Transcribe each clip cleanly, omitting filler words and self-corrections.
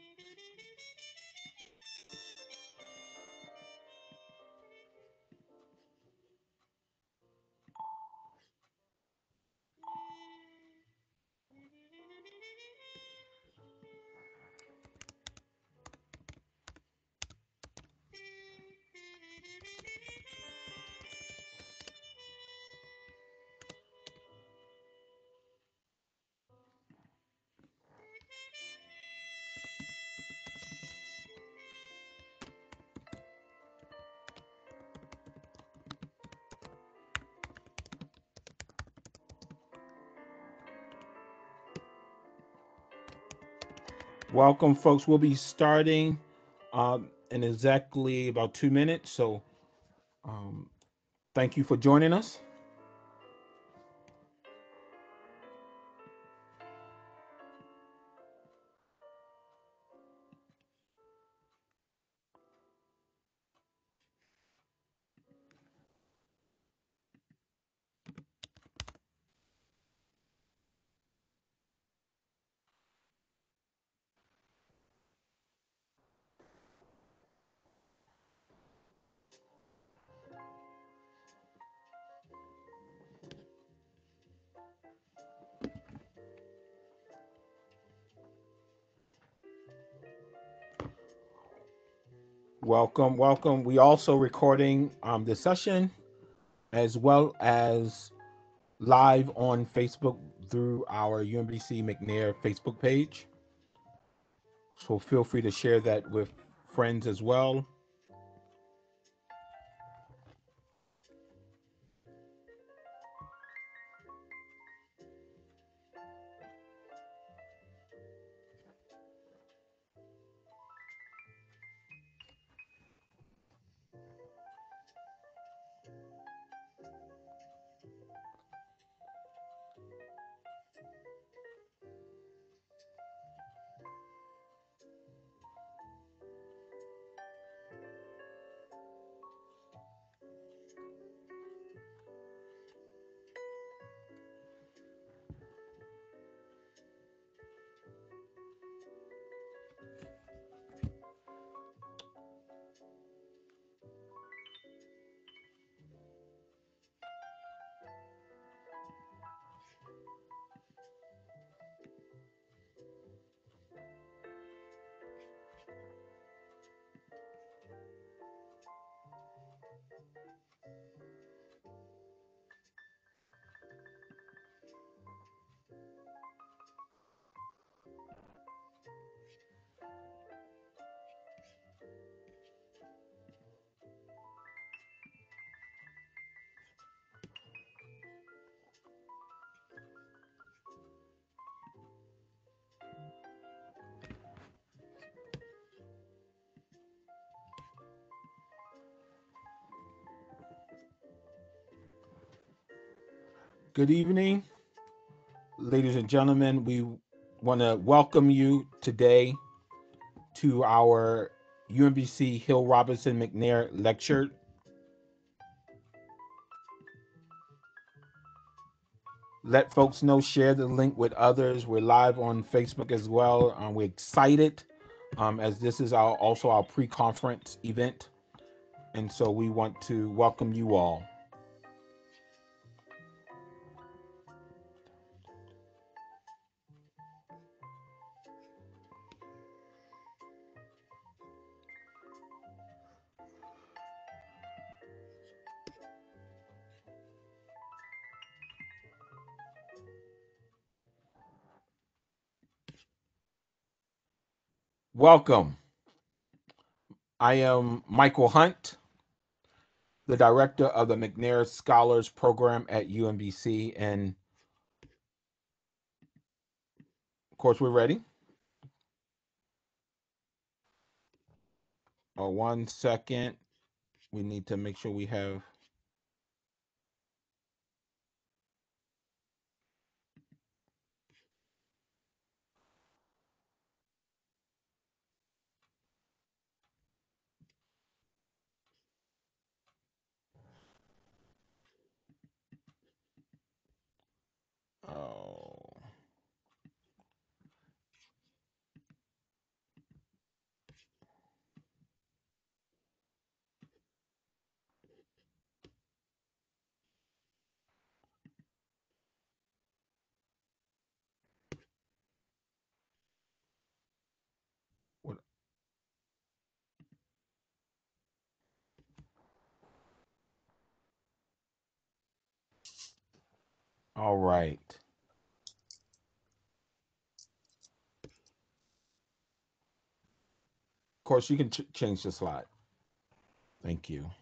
Welcome, folks. We'll be starting in exactly about 2 minutes. So, um, thank you for joining us. Welcome, welcome. We also recording this session as well as live on Facebook through our UMBC McNair Facebook page. So feel free to share that with friends as well. Good evening, ladies and gentlemen. We want to welcome you today to our UMBC Hill Robinson McNair lecture. Let folks know, share the link with others. We're live on Facebook as well. We're excited as this is also our pre-conference event. And so we want to welcome you all. Welcome. I am Michael Hunt, the director of the McNair Scholars Program at UMBC. And of course, we're ready. 1 second. We need to make sure we have. Oh. All right. Of course, you can change the slide. Thank you.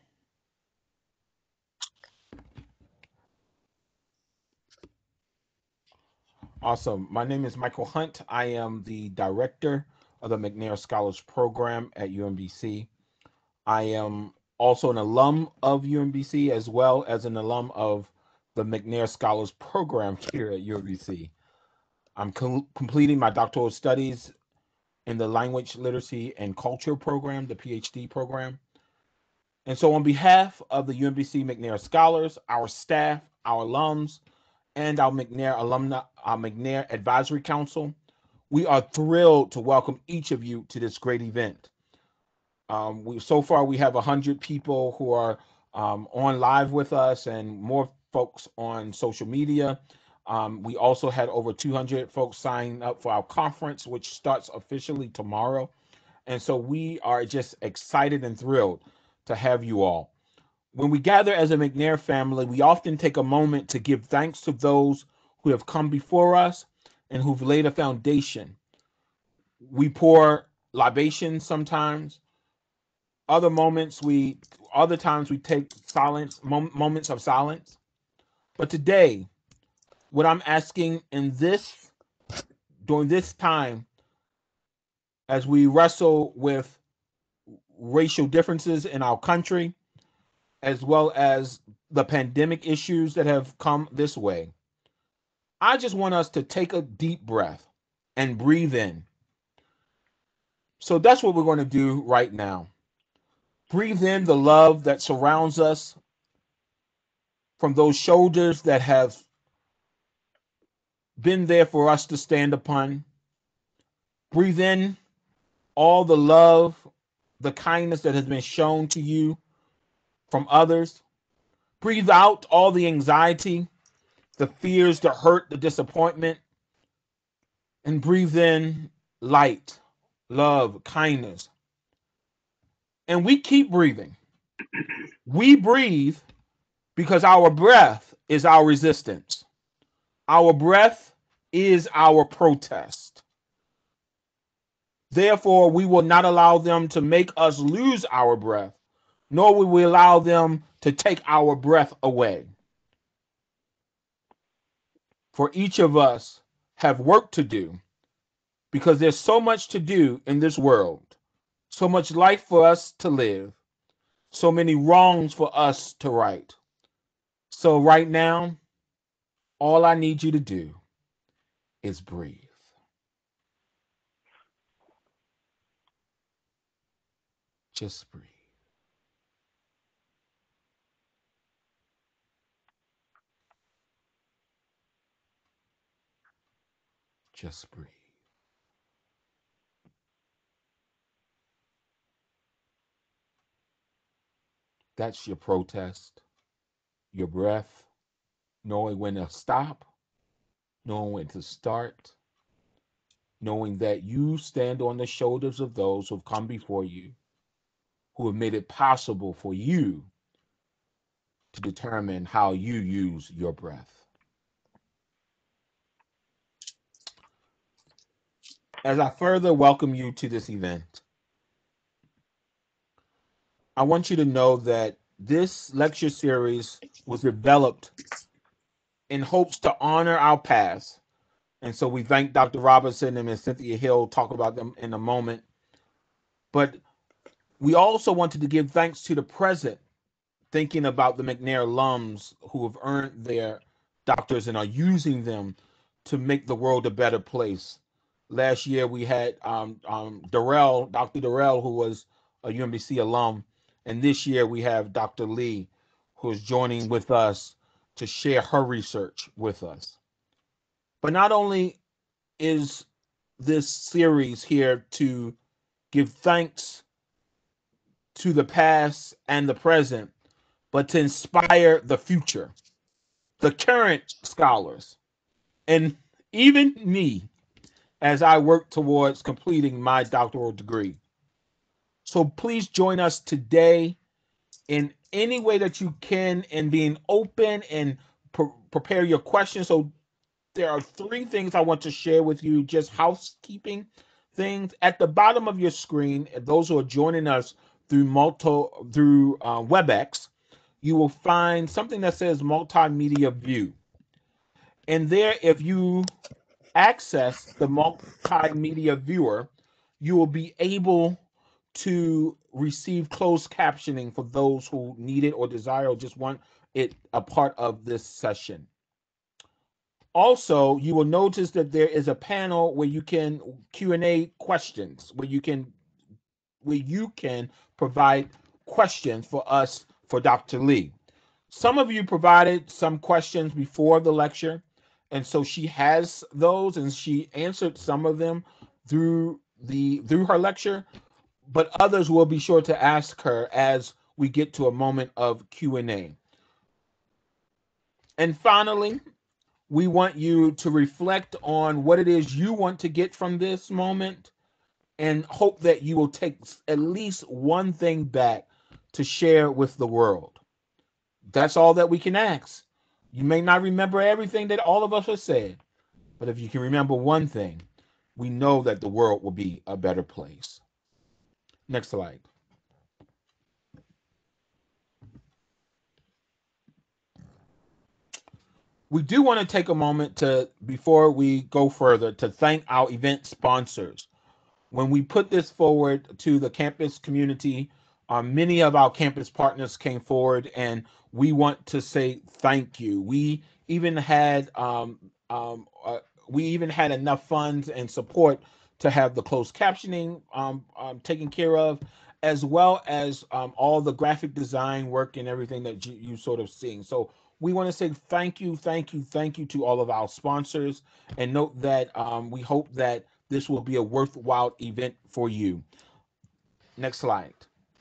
Awesome. My name is Michael Hunt. I am the director of the McNair Scholars Program at UMBC. I am also an alum of UMBC as well as an alum of the McNair Scholars Program here at UMBC. I'm completing my doctoral studies in the Language, Literacy, and Culture program, the PhD program. And so, on behalf of the UMBC McNair Scholars, our staff, our alums, and our McNair alumni, our McNair Advisory Council, we are thrilled to welcome each of you to this great event. So far we have 100 people who are on live with us, and more folks on social media. We also had over 200 folks sign up for our conference, which starts officially tomorrow. And so we are just excited and thrilled to have you all. When we gather as a McNair family, we often take a moment to give thanks to those who have come before us and who've laid a foundation. We pour libations sometimes. Other times we take moments of silence. But today, what I'm asking during this time, as we wrestle with racial differences in our country, as well as the pandemic issues that have come this way, I just want us to take a deep breath and breathe in. So that's what we're going to do right now. Breathe in the love that surrounds us from those shoulders that have been there for us to stand upon. Breathe in all the love, the kindness that has been shown to you from others. Breathe out all the anxiety, the fears, the hurt, the disappointment, and breathe in light, love, kindness. And we keep breathing. We breathe because our breath is our resistance. Our breath is our protest. Therefore, we will not allow them to make us lose our breath, nor will we allow them to take our breath away. For each of us have work to do, because there's so much to do in this world, so much life for us to live, so many wrongs for us to right. So right now, all I need you to do is breathe. Just breathe. Just breathe. That's your protest, your breath, knowing when to stop, knowing when to start, knowing that you stand on the shoulders of those who've come before you, who have made it possible for you to determine how you use your breath. As I further welcome you to this event, I want you to know that this lecture series was developed in hopes to honor our past. And so we thank Dr. Robinson and Ms. Cynthia Hill, talk about them in a moment. But we also wanted to give thanks to the present, thinking about the McNair alums who have earned their doctors and are using them to make the world a better place. Last year we had Dr. Durrell, who was a UMBC alum, and this year we have Dr. Lee, who is joining with us to share her research with us. But not only is this series here to give thanks to the past and the present, but to inspire the future, the current scholars, and even me as I work towards completing my doctoral degree. So please join us today in any way that you can, in being open and prepare your questions. So there are 3 things I want to share with you, just housekeeping things. At the bottom of your screen, those who are joining us through WebEx, you will find something that says multimedia view. And there, if you access the multimedia viewer, you will be able to receive closed captioning for those who need it or desire or just want it a part of this session. Also, you will notice that there is a panel where you can Q&A questions, where you can provide questions for us, for Dr. Lee. Some of you provided some questions before the lecture, and so she has those, and she answered some of them through her lecture, but others will be sure to ask her as we get to a moment of Q&A. And finally, we want you to reflect on what it is you want to get from this moment, and hope that you will take at least one thing back to share with the world. That's all that we can ask. You may not remember everything that all of us have said, but if you can remember one thing, we know that the world will be a better place. Next slide. We do want to take a moment to, before we go further, to thank our event sponsors. When we put this forward to the campus community, many of our campus partners came forward, and we want to say thank you. We even had enough funds and support to have the closed captioning taken care of, as well as all the graphic design work and everything that you sort of seeing. So we want to say thank you to all of our sponsors, and note that we hope that this will be a worthwhile event for you. Next slide.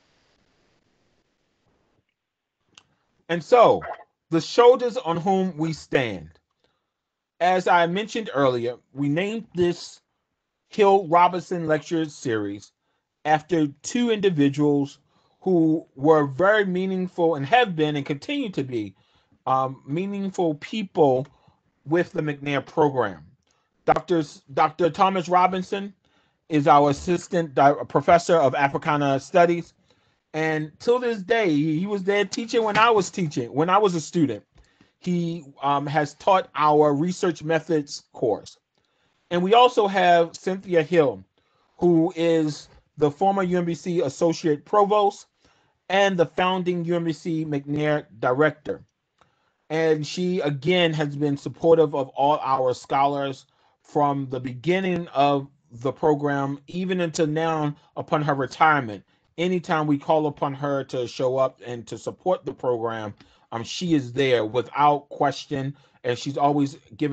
And so, the shoulders on whom we stand. As I mentioned earlier, we named this Hill Robinson Lecture Series after 2 individuals who were very meaningful and have been and continue to be meaningful people with the McNair program. Dr. Thomas Robinson is our assistant professor of Africana studies, and till this day, he was there teaching when I was a student. He has taught our research methods course. And we also have Cynthia Hill, who is the former UMBC associate provost and the founding UMBC McNair director. And she, again, has been supportive of all our scholars from the beginning of the program, even until now, upon her retirement. Anytime we call upon her to show up and to support the program, she is there without question. And she's always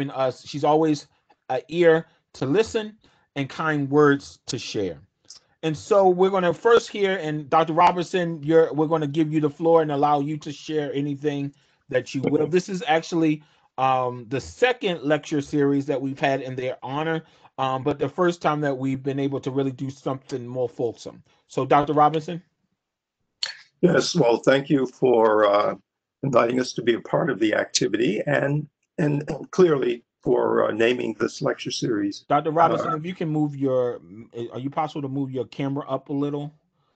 an ear to listen and kind words to share. And so we're going to first hear, and Dr. Robertson, we're going to give you the floor and allow you to share anything that you will. This is actually the second lecture series that we've had in their honor, but the first time that we've been able to really do something more fulsome. So, Dr. Robinson? Yes, well, thank you for inviting us to be a part of the activity, and clearly for naming this lecture series. Dr. Robinson, if you can move are you possible to move your camera up a little?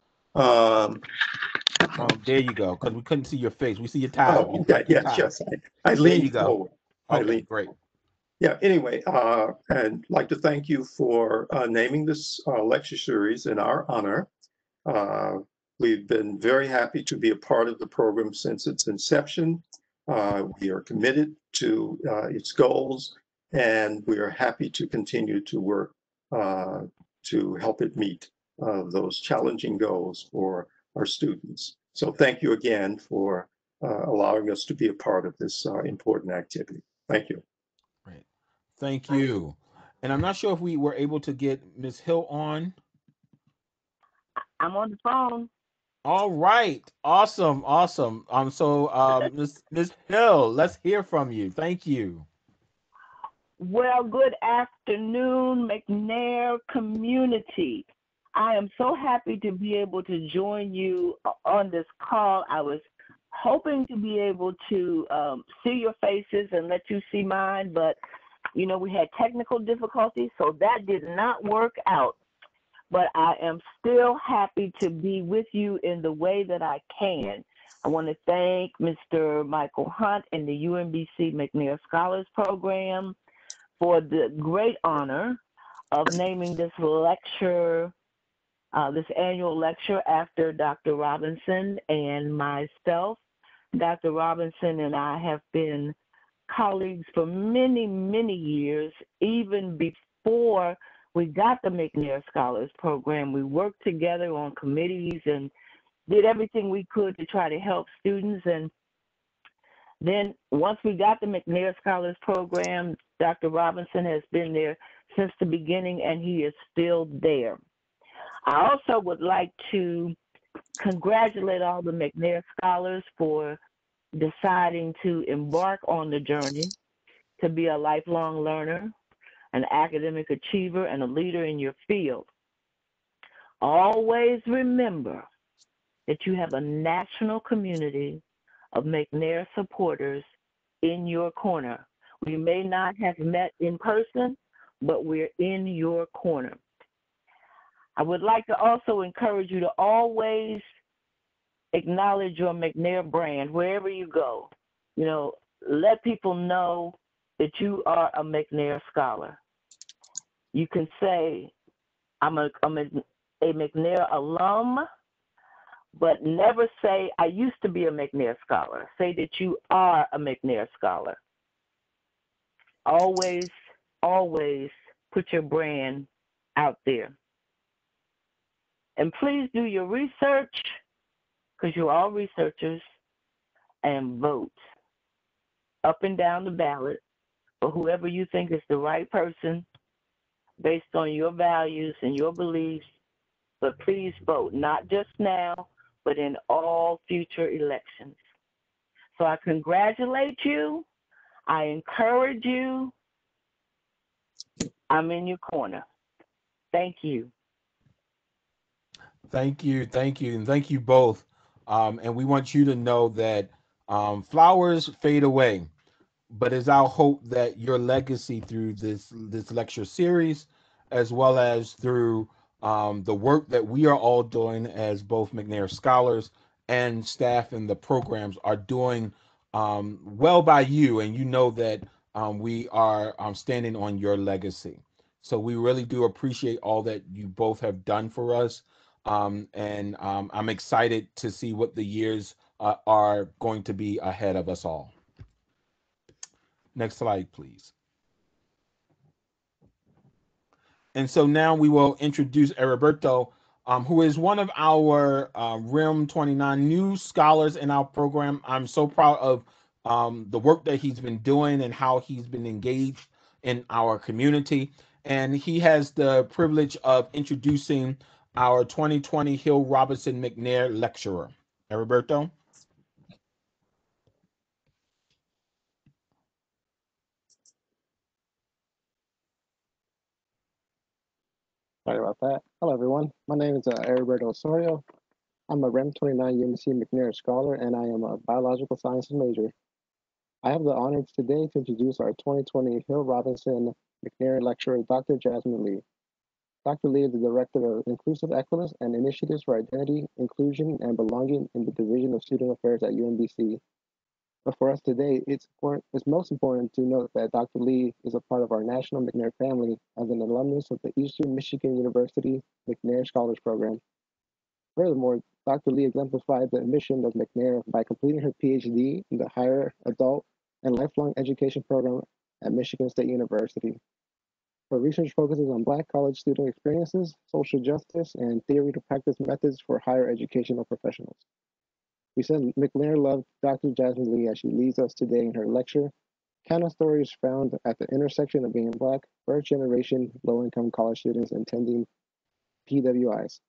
There you go, because we couldn't see your face. We see your tie. Oh, okay, yes. I leaned forward. Okay, great. Yeah, anyway, and I'd like to thank you for naming this lecture series in our honor. We've been very happy to be a part of the program since its inception. We are committed to its goals, and we are happy to continue to work to help it meet those challenging goals for our students. So thank you again for allowing us to be a part of this important activity. Thank you. Right. Thank you. And I'm not sure if we were able to get Ms. Hill on. I'm on the phone. All right. Awesome. So Ms. Hill, let's hear from you. Thank you. Well, good afternoon, McNair community. I am so happy to be able to join you on this call. I was hoping to be able to see your faces and let you see mine, but you know, we had technical difficulties, so that did not work out. But I am still happy to be with you in the way that I can. I want to thank Mr. Michael Hunt and the UMBC McNair Scholars Program for the great honor of naming this lecture, this annual lecture after Dr. Robinson and myself. Dr. Robinson and I have been colleagues for many, many years. Even before we got the McNair Scholars Program, we worked together on committees and did everything we could to try to help students. And then once we got the McNair Scholars Program, Dr. Robinson has been there since the beginning, and he is still there. I also would like to congratulate all the McNair Scholars for deciding to embark on the journey to be a lifelong learner, an academic achiever, and a leader in your field. Always remember that you have a national community of McNair supporters in your corner. We may not have met in person, but we're in your corner. I would like to also encourage you to always acknowledge your McNair brand wherever you go. You know, let people know that you are a McNair scholar. You can say, I'm a McNair alum, but never say, I used to be a McNair scholar. Say that you are a McNair scholar. Always, always put your brand out there. And please do your research, because you're all researchers, and vote up and down the ballot for whoever you think is the right person based on your values and your beliefs. But please vote, not just now, but in all future elections. So I congratulate you. I encourage you. I'm in your corner. Thank you. Thank you, and thank you both. And we want you to know that flowers fade away, but it's our hope that your legacy through this lecture series, as well as through the work that we are all doing as both McNair scholars and staff in the programs, are doing well by you, and you know that we are standing on your legacy. So we really do appreciate all that you both have done for us. And I'm excited to see what the years are going to be ahead of us all. Next slide, please. And so now we will introduce Heriberto, who is one of our RIM 29 new scholars in our program. I'm so proud of the work that he's been doing and how he's been engaged in our community. And he has the privilege of introducing our 2020 Hill Robinson McNair lecturer. Heriberto? Sorry about that. Hello, everyone. My name is Heriberto Osorio. I'm a REM 29 UMBC McNair scholar, and I am a biological sciences major. I have the honor today to introduce our 2020 Hill Robinson McNair lecturer, Dr. Jasmine Lee. Dr. Lee is the Director of Inclusive Excellence and Initiatives for Identity, Inclusion, and Belonging in the Division of Student Affairs at UMBC. But for us today, it's most important to note that Dr. Lee is a part of our national McNair family as an alumnus of the Eastern Michigan University McNair Scholars Program. Furthermore, Dr. Lee exemplified the mission of McNair by completing her PhD in the Higher Adult and Lifelong Education Program at Michigan State University. Her research focuses on Black college student experiences, social justice, and theory to practice methods for higher educational professionals. We said McNair loved Dr. Jasmine Lee as she leads us today in her lecture, Counterstories found at the intersection of being Black, first-generation, low-income college students attending PWIs.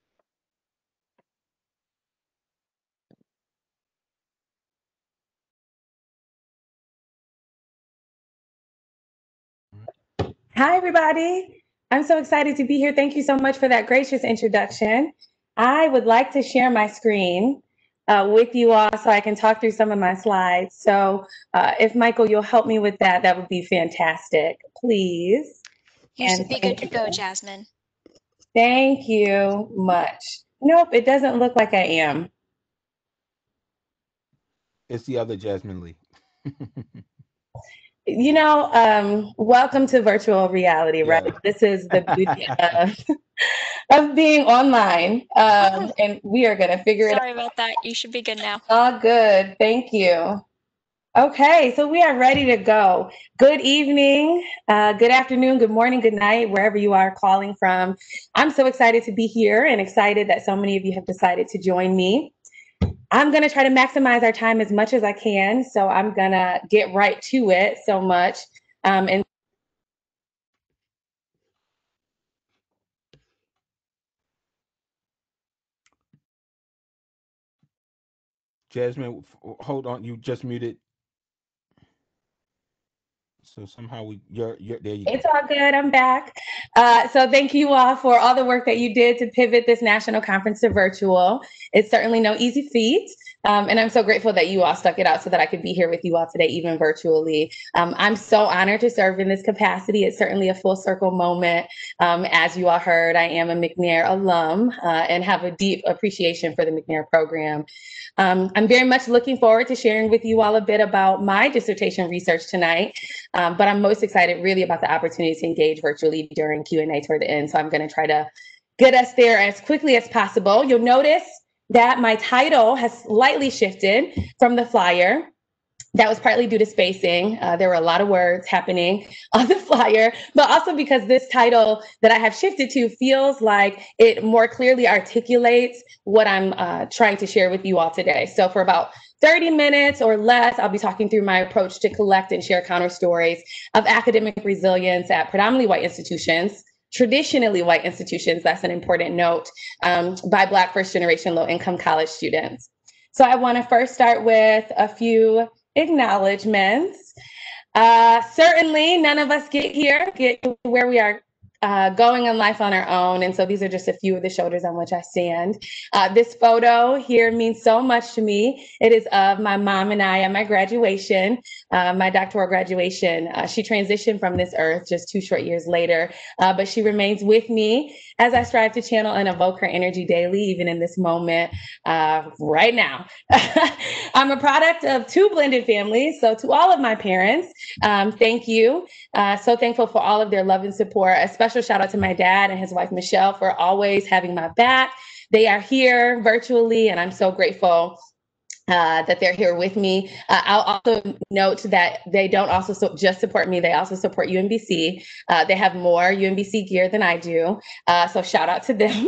Hi, everybody. I'm so excited to be here. Thank you so much for that gracious introduction. I would like to share my screen with you all so I can talk through some of my slides. So if Michael, you'll help me with that, that would be fantastic, please. You should be good to go, Jasmine. Thank you much. Nope, it doesn't look like I am. It's the other Jasmine Lee. You know, welcome to virtual reality, right? Yeah. This is the beauty of being online, and we are going to figure it out. Sorry about that. You should be good now. All good. Thank you. Okay, so we are ready to go. Good evening, good afternoon, good morning, good night, wherever you are calling from. I'm so excited to be here and excited that so many of you have decided to join me. I'm going to try to maximize our time as much as I can, so I'm going to get right to it so much. And Jasmine, hold on. You just muted. So somehow you're there. You go. It's all good. I'm back. So thank you all for all the work that you did to pivot this national conference to virtual. It's certainly no easy feat. And I'm so grateful that you all stuck it out so that I could be here with you all today, even virtually. I'm so honored to serve in this capacity. It's certainly a full circle moment. As you all heard, I am a McNair alum and have a deep appreciation for the McNair program. I'm very much looking forward to sharing with you all a bit about my dissertation research tonight, but I'm most excited really about the opportunity to engage virtually during Q&A toward the end. So I'm going to try to get us there as quickly as possible. You'll notice that my title has slightly shifted from the flyer. That was partly due to spacing. There were a lot of words happening on the flyer, but also because this title that I have shifted to feels like it more clearly articulates what I'm trying to share with you all today. So for about 30 minutes or less, I'll be talking through my approach to collect and share counter stories of academic resilience at predominantly white institutions, traditionally white institutions, that's an important note, by Black first-generation low-income college students. So I want to first start with a few acknowledgements. Certainly, none of us get to where we are going in life on our own. And so these are just a few of the shoulders on which I stand. This photo here means so much to me. It is of my mom and I at my graduation, my doctoral graduation. She transitioned from this earth just 2 short years later, but she remains with me as I strive to channel and evoke her energy daily, even in this moment right now. I'm a product of 2 blended families. So to all of my parents, thank you. So thankful for all of their love and support. A special shout out to my dad and his wife, Michelle, for always having my back. They are here virtually, and I'm so grateful that they're here with me. I'll also note that they don't also just support me, they also support UMBC. They have more UMBC gear than I do. So shout out to them.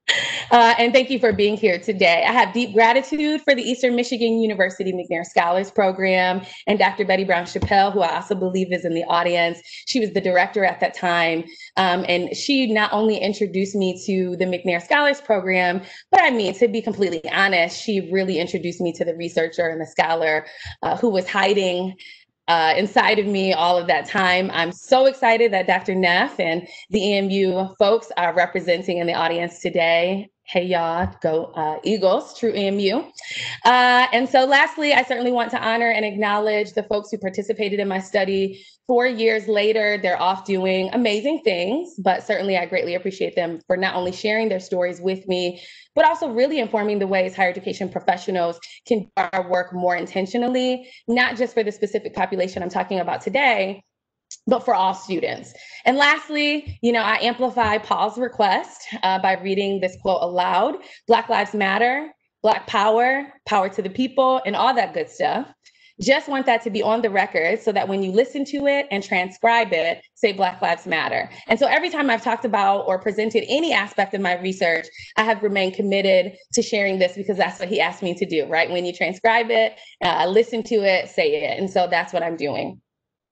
And thank you for being here today. I have deep gratitude for the Eastern Michigan University McNair Scholars Program and Dr. Betty Brown Chappelle, who I also believe is in the audience. She was the director at that time. And she not only introduced me to the McNair Scholars Program, but I mean, to be completely honest, she really introduced me to the researcher and the scholar who was hiding inside of me all of that time. I'm so excited that Dr. Neff and the EMU folks are representing in the audience today. Hey, y'all, go Eagles, true EMU. And so lastly, I certainly want to honor and acknowledge the folks who participated in my study. 4 years later, they're off doing amazing things, but certainly I greatly appreciate them for not only sharing their stories with me, but also really informing the ways higher education professionals can do our work more intentionally, not just for the specific population I'm talking about today, but for all students. And lastly, you know, I amplify Paul's request by reading this quote aloud: Black Lives Matter, Black Power, power to the people, and all that good stuff. Just want that to be on the record so that when you listen to it and transcribe it, say Black Lives Matter. And so every time I've talked about or presented any aspect of my research, I have remained committed to sharing this because that's what he asked me to do, right? When you transcribe it, listen to it, say it. And so that's what I'm doing.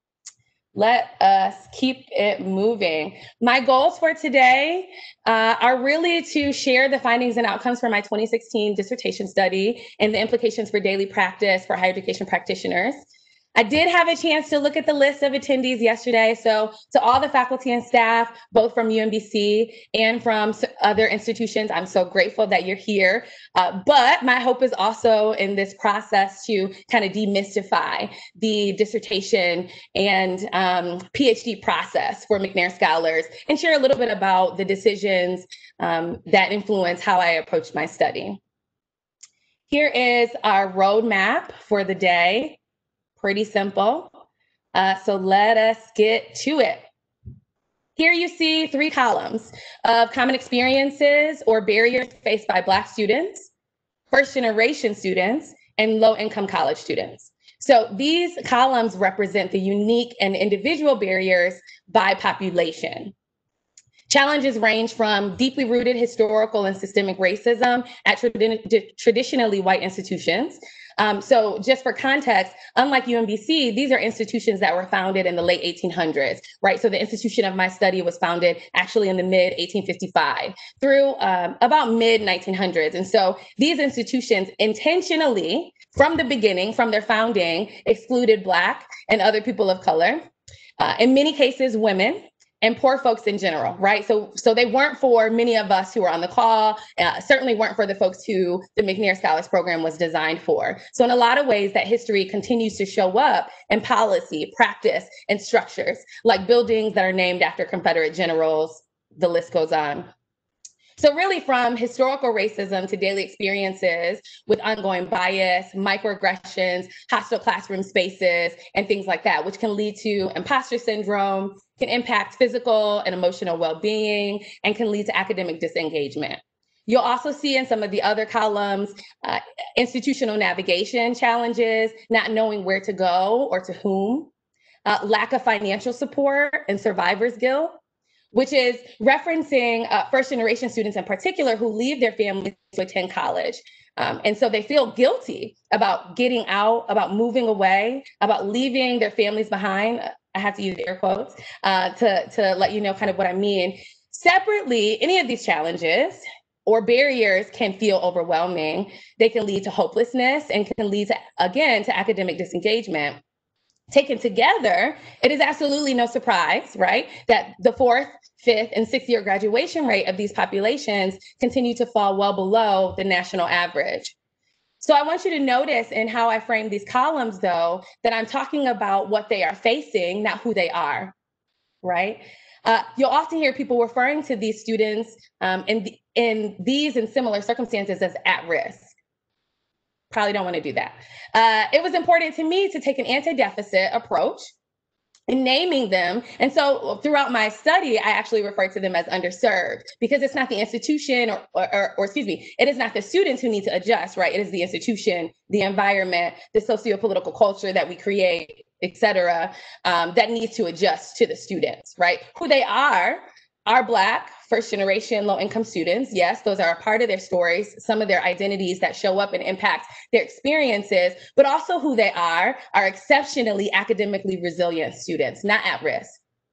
Let us keep it moving. My goals for today are really to share the findings and outcomes from my 2016 dissertation study and the implications for daily practice for higher education practitioners. I did have a chance to look at the list of attendees yesterday. So to all the faculty and staff, both from UMBC and from other institutions, I'm so grateful that you're here. But my hope is also in this process to kind of demystify the dissertation and PhD process for McNair scholars and share a little bit about the decisions that influence how I approached my study. Here is our roadmap for the day. Pretty simple. So let us get to it. Here you see 3 columns of common experiences or barriers faced by Black students, first-generation students, and low-income college students. So these columns represent the unique and individual barriers by population. Challenges range from deeply rooted historical and systemic racism at traditionally white institutions. So just for context, unlike UMBC, these are institutions that were founded in the late 1800s, right? So the institution of my study was founded actually in the mid 1855 through about mid 1900s. And so these institutions intentionally, from the beginning, from their founding, excluded Black and other people of color, in many cases, women, and poor folks in general, right? So they weren't for many of us who were on the call, certainly weren't for the folks who the McNair Scholars Program was designed for. So in a lot of ways, that history continues to show up in policy, practice, and structures, like buildings that are named after Confederate generals, the list goes on. So really from historical racism to daily experiences with ongoing bias, microaggressions, hostile classroom spaces, and things like that, which can lead to imposter syndrome, can impact physical and emotional well-being, and can lead to academic disengagement. You'll also see in some of the other columns, institutional navigation challenges, not knowing where to go or to whom, lack of financial support and survivor's guilt, which is referencing first-generation students in particular who leave their families to attend college. And so they feel guilty about getting out, about moving away, about leaving their families behind. I have to use air quotes to let you know kind of what I mean. Separately, any of these challenges or barriers can feel overwhelming. They can lead to hopelessness and can lead to, again, to academic disengagement. Taken together, it is absolutely no surprise, right, that the 4th, 5th, and 6th year graduation rate of these populations continue to fall well below the national average. So I want you to notice in how I frame these columns, though, that I'm talking about what they are facing, not who they are, right? You'll often hear people referring to these students in these and similar circumstances as at risk. Probably don't want to do that. It was important to me to take an anti-deficit approach in naming them. And so throughout my study, I actually refer to them as underserved because it's not the institution or excuse me, it is not the students who need to adjust, right? It is the institution, the environment, the socio-political culture that we create, et cetera, that needs to adjust to the students, right? Who they are Black, first-generation, low-income students. Yes, those are a part of their stories, some of their identities that show up and impact their experiences, but also who they are exceptionally academically resilient students, not at risk.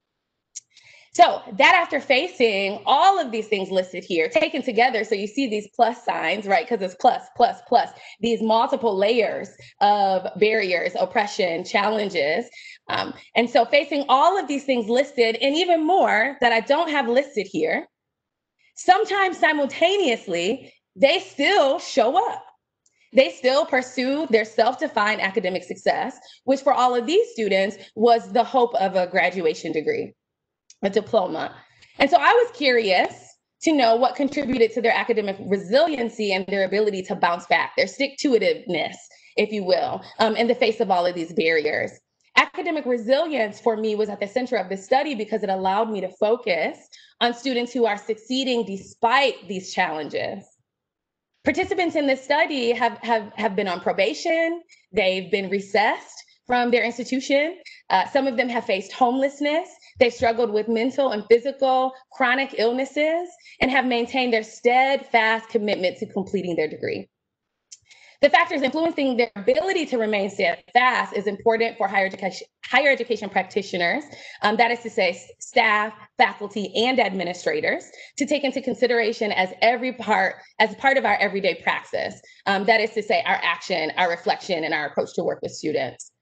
So that after facing all of these things listed here, taken together, so you see these plus signs, right? Because it's plus, plus, plus, these multiple layers of barriers, oppression, challenges. And so facing all of these things listed and even more that I don't have listed here, sometimes simultaneously, they still show up. They still pursue their self-defined academic success, which for all of these students was the hope of a graduation degree, a diploma. And so I was curious to know what contributed to their academic resiliency and their ability to bounce back, their stick-to-itiveness, if you will, in the face of all of these barriers. Academic resilience for me was at the center of the study because it allowed me to focus on students who are succeeding despite these challenges. Participants in this study have been on probation, they've been recessed from their institution, some of them have faced homelessness, they've struggled with mental and physical chronic illnesses, and have maintained their steadfast commitment to completing their degree. The factors influencing their ability to remain steadfast is important for higher education practitioners, that is to say staff, faculty, and administrators, to take into consideration as part of our everyday praxis. That is to say our action, our reflection, and our approach to work with students.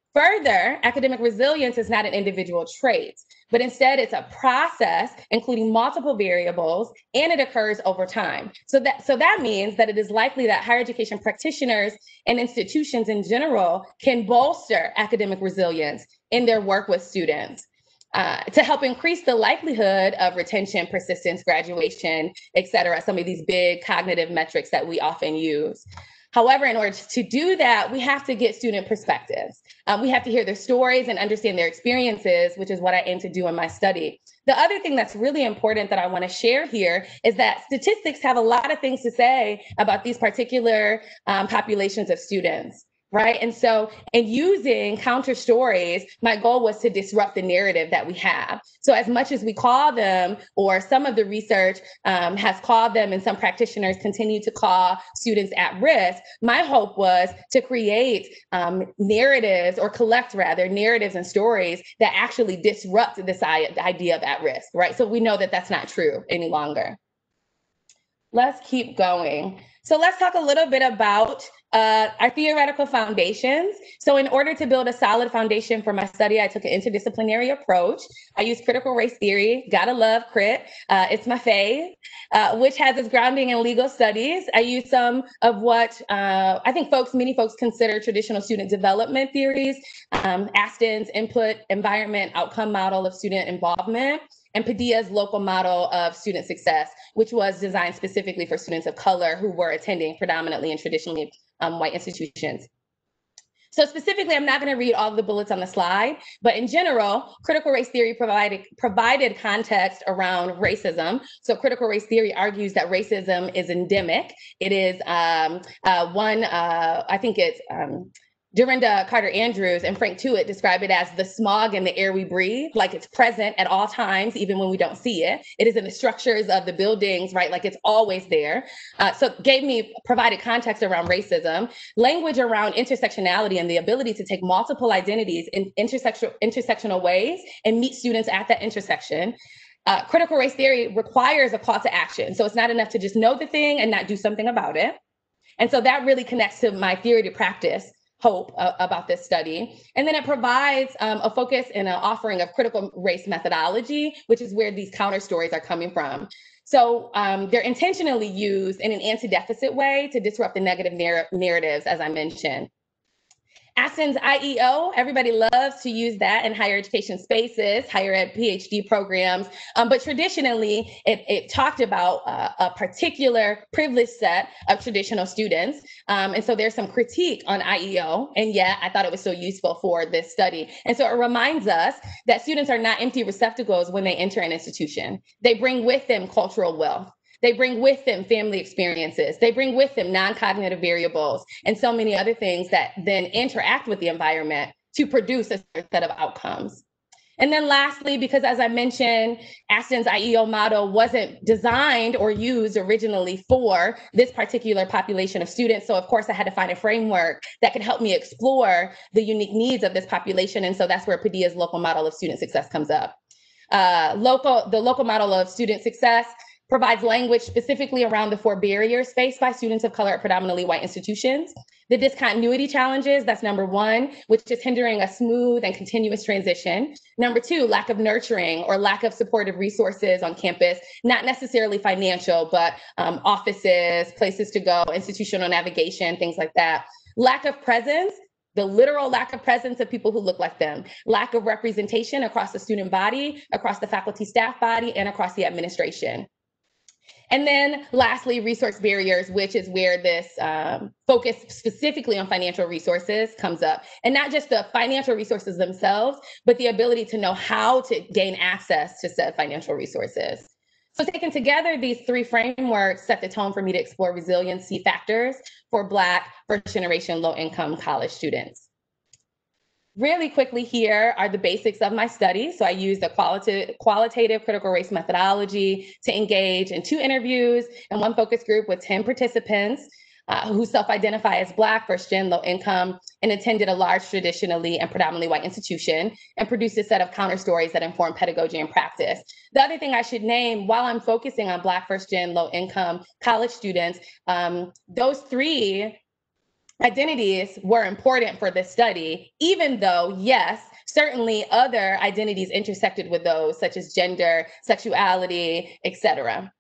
Further, academic resilience is not an individual trait, but instead it's a process including multiple variables, and it occurs over time. So that means that it is likely that higher education practitioners and institutions in general can bolster academic resilience in their work with students to help increase the likelihood of retention, persistence, graduation, et cetera, some of these big cognitive metrics that we often use. However, in order to do that, we have to get student perspectives. We have to hear their stories and understand their experiences, which is what I aim to do in my study. The other thing that's really important that I want to share here is that statistics have a lot of things to say about these particular populations of students. Right. And so in using Counterstories, my goal was to disrupt the narrative that we have. So as much as we call them, or some of the research has called them, and some practitioners continue to call students at risk, my hope was to create narratives, or collect rather narratives and stories that actually disrupt this idea of at risk. Right. So we know that that's not true any longer. Let's keep going. So let's talk a little bit about our theoretical foundations. So in order to build a solid foundation for my study, I took an interdisciplinary approach. I used critical race theory, gotta love crit, it's my fave, which has its grounding in legal studies. I used some of what I think many folks consider traditional student development theories, Aston's input, environment, outcome model of student involvement, and Padilla's local model of student success, which was designed specifically for students of color who were attending predominantly and traditionally white institutions. So specifically, I'm not going to read all of the bullets on the slide, but in general, critical race theory provided context around racism. So critical race theory argues that racism is endemic. It is I think it's Dorinda Carter Andrews and Frank Tuitt describe it as the smog in the air we breathe, like it's present at all times, even when we don't see it. It is in the structures of the buildings, right? Like it's always there. So provided context around racism, language around intersectionality and the ability to take multiple identities in intersectional ways and meet students at that intersection. Critical race theory requires a call to action. So it's not enough to just know the thing and not do something about it. And so that really connects to my theory to practice hope about this study. And then it provides a focus and an offering of critical race methodology, which is where these counter stories are coming from. So they're intentionally used in an anti-deficit way to disrupt the negative narratives, as I mentioned. Aston's IEO, everybody loves to use that in higher education spaces, higher ed PhD programs, but traditionally it talked about a particular privileged set of traditional students. And so there's some critique on IEO, and yet I thought it was so useful for this study. And so it reminds us that students are not empty receptacles when they enter an institution. They bring with them cultural wealth. They bring with them family experiences. They bring with them non-cognitive variables and so many other things that then interact with the environment to produce a set of outcomes. And then lastly, because as I mentioned, Aston's IEO model wasn't designed or used originally for this particular population of students. So of course I had to find a framework that could help me explore the unique needs of this population. And so that's where Padilla's local model of student success comes up. The local model of student success provides language specifically around the 4 barriers faced by students of color at predominantly white institutions. The discontinuity challenges, that's number 1, which is hindering a smooth and continuous transition. Number 2, lack of nurturing or lack of supportive resources on campus, not necessarily financial, but offices, places to go, institutional navigation, things like that. Lack of presence, the literal lack of presence of people who look like them, lack of representation across the student body, across the faculty staff body, and across the administration. And then lastly, resource barriers, which is where this focus specifically on financial resources comes up. And not just the financial resources themselves, but the ability to know how to gain access to said financial resources. So taken together, these 3 frameworks set the tone for me to explore resiliency factors for Black first-generation low-income college students. Really quickly here are the basics of my study. So I used a qualitative critical race methodology to engage in 2 interviews and 1 focus group with 10 participants who self-identify as Black, first-gen, low-income, and attended a large traditionally and predominantly white institution, and produced a set of counter stories that inform pedagogy and practice. The other thing I should name, while I'm focusing on Black, first-gen, low-income college students, those 3 identities were important for this study, even though, yes, certainly other identities intersected with those, such as gender, sexuality, etc.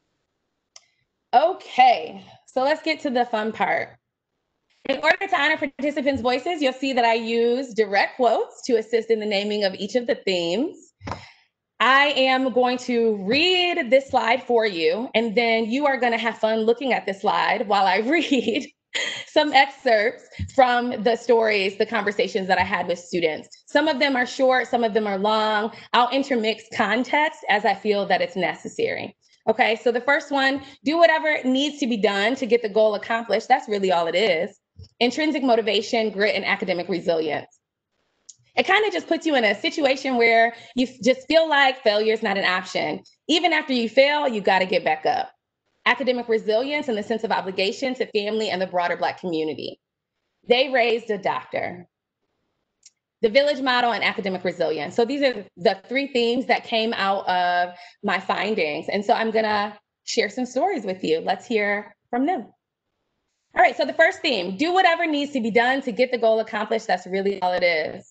Okay, so let's get to the fun part. In order to honor participants' voices, you'll see that I use direct quotes to assist in the naming of each of the themes. I am going to read this slide for you, and then you are going to have fun looking at this slide while I read some excerpts from the stories, the conversations that I had with students. Some of them are short, some of them are long. I'll intermix context as I feel that it's necessary. Okay, so the first one, do whatever needs to be done to get the goal accomplished. That's really all it is. Intrinsic motivation, grit, and academic resilience. It kind of just puts you in a situation where you just feel like failure is not an option. Even after you fail, you got to get back up. Academic resilience and the sense of obligation to family and the broader Black community. They raised a doctor. The village model and academic resilience. So these are the three themes that came out of my findings. And so I'm gonna share some stories with you. Let's hear from them. All right, so the first theme, do whatever needs to be done to get the goal accomplished. That's really all it is.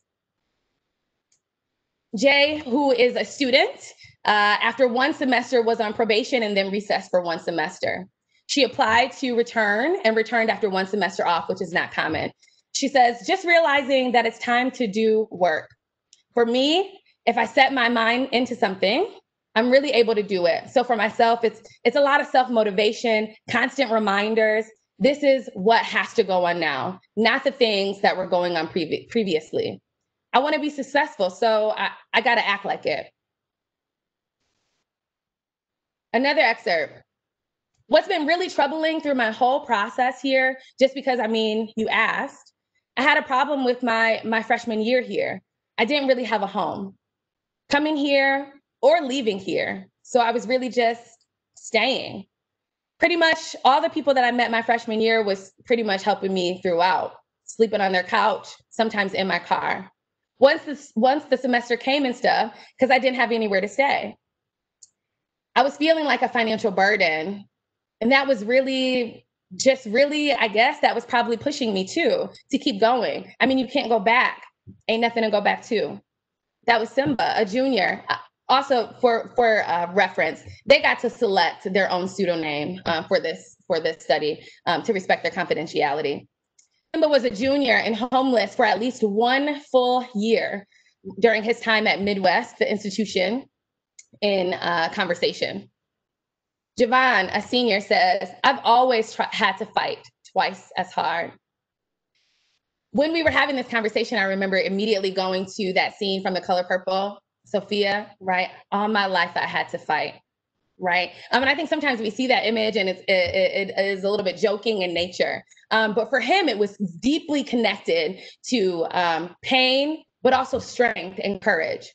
Jay, who is a student, after one semester was on probation and then recessed for one semester. She applied to return and returned after one semester off, which is not common. She says, just realizing that it's time to do work. For me, if I set my mind into something, I'm really able to do it. So for myself, it's a lot of self-motivation, constant reminders. This is what has to go on now, not the things that were going on previously. I want to be successful, so I got to act like it. Another excerpt. What's been really troubling through my whole process here, just because, I mean, you asked, I had a problem with my freshman year here. I didn't really have a home. Coming here or leaving here. So I was really just staying. Pretty much all the people that I met my freshman year was pretty much helping me throughout, sleeping on their couch, sometimes in my car. Once the semester came and stuff, because I didn't have anywhere to stay, I was feeling like a financial burden. And that was really, I guess that was probably pushing me too, to keep going. I mean, you can't go back. Ain't nothing to go back to. That was Simba, a junior. Also, for reference, they got to select their own pseudonym for this study to respect their confidentiality. Simba was a junior and homeless for at least 1 full year during his time at Midwest, the institution, in conversation. Javon, a senior, says, I've always had to fight twice as hard. When we were having this conversation, I remember immediately going to that scene from The Color Purple, Sophia, right? All my life I had to fight, right? And I think sometimes we see that image and it is a little bit joking in nature. But for him, it was deeply connected to pain, but also strength and courage.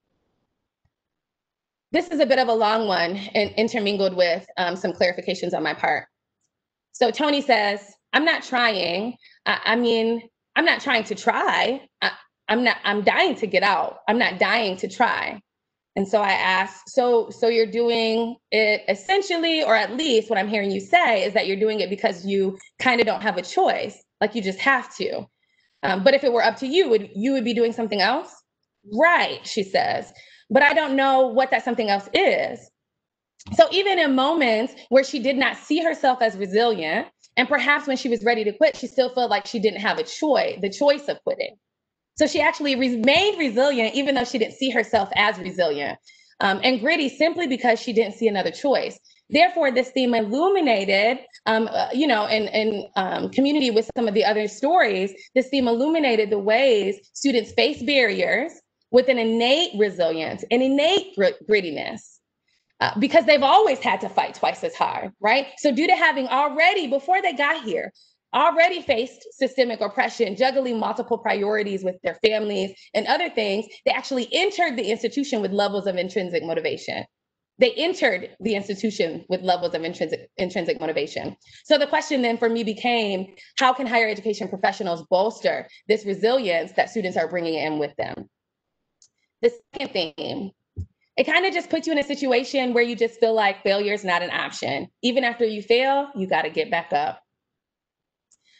This is a bit of a long one and intermingled with some clarifications on my part. So Tony says, I'm not trying. I'm not trying to try. I'm dying to get out. I'm not dying to try. And so I asked, so you're doing it essentially, or at least what I'm hearing you say is that you're doing it because you kind of don't have a choice, like you just have to. But if it were up to you, you would be doing something else? Right, she says. But I don't know what that something else is. So even in moments where she did not see herself as resilient, and perhaps when she was ready to quit, she still felt like she didn't have the choice of quitting. So she actually remained resilient, even though she didn't see herself as resilient, and gritty simply because she didn't see another choice. Therefore, this theme illuminated, in community with some of the other stories, this theme illuminated the ways students face barriers with an innate resilience, an innate grittiness, because they've always had to fight twice as hard, right? So due to having already, before they got here, already faced systemic oppression, juggling multiple priorities with their families and other things, they actually entered the institution with levels of intrinsic motivation. They entered the institution with levels of intrinsic motivation. So the question then for me became, how can higher education professionals bolster this resilience that students are bringing in with them? The second theme, it kind of just puts you in a situation where you just feel like failure is not an option. Even after you fail, you got to get back up.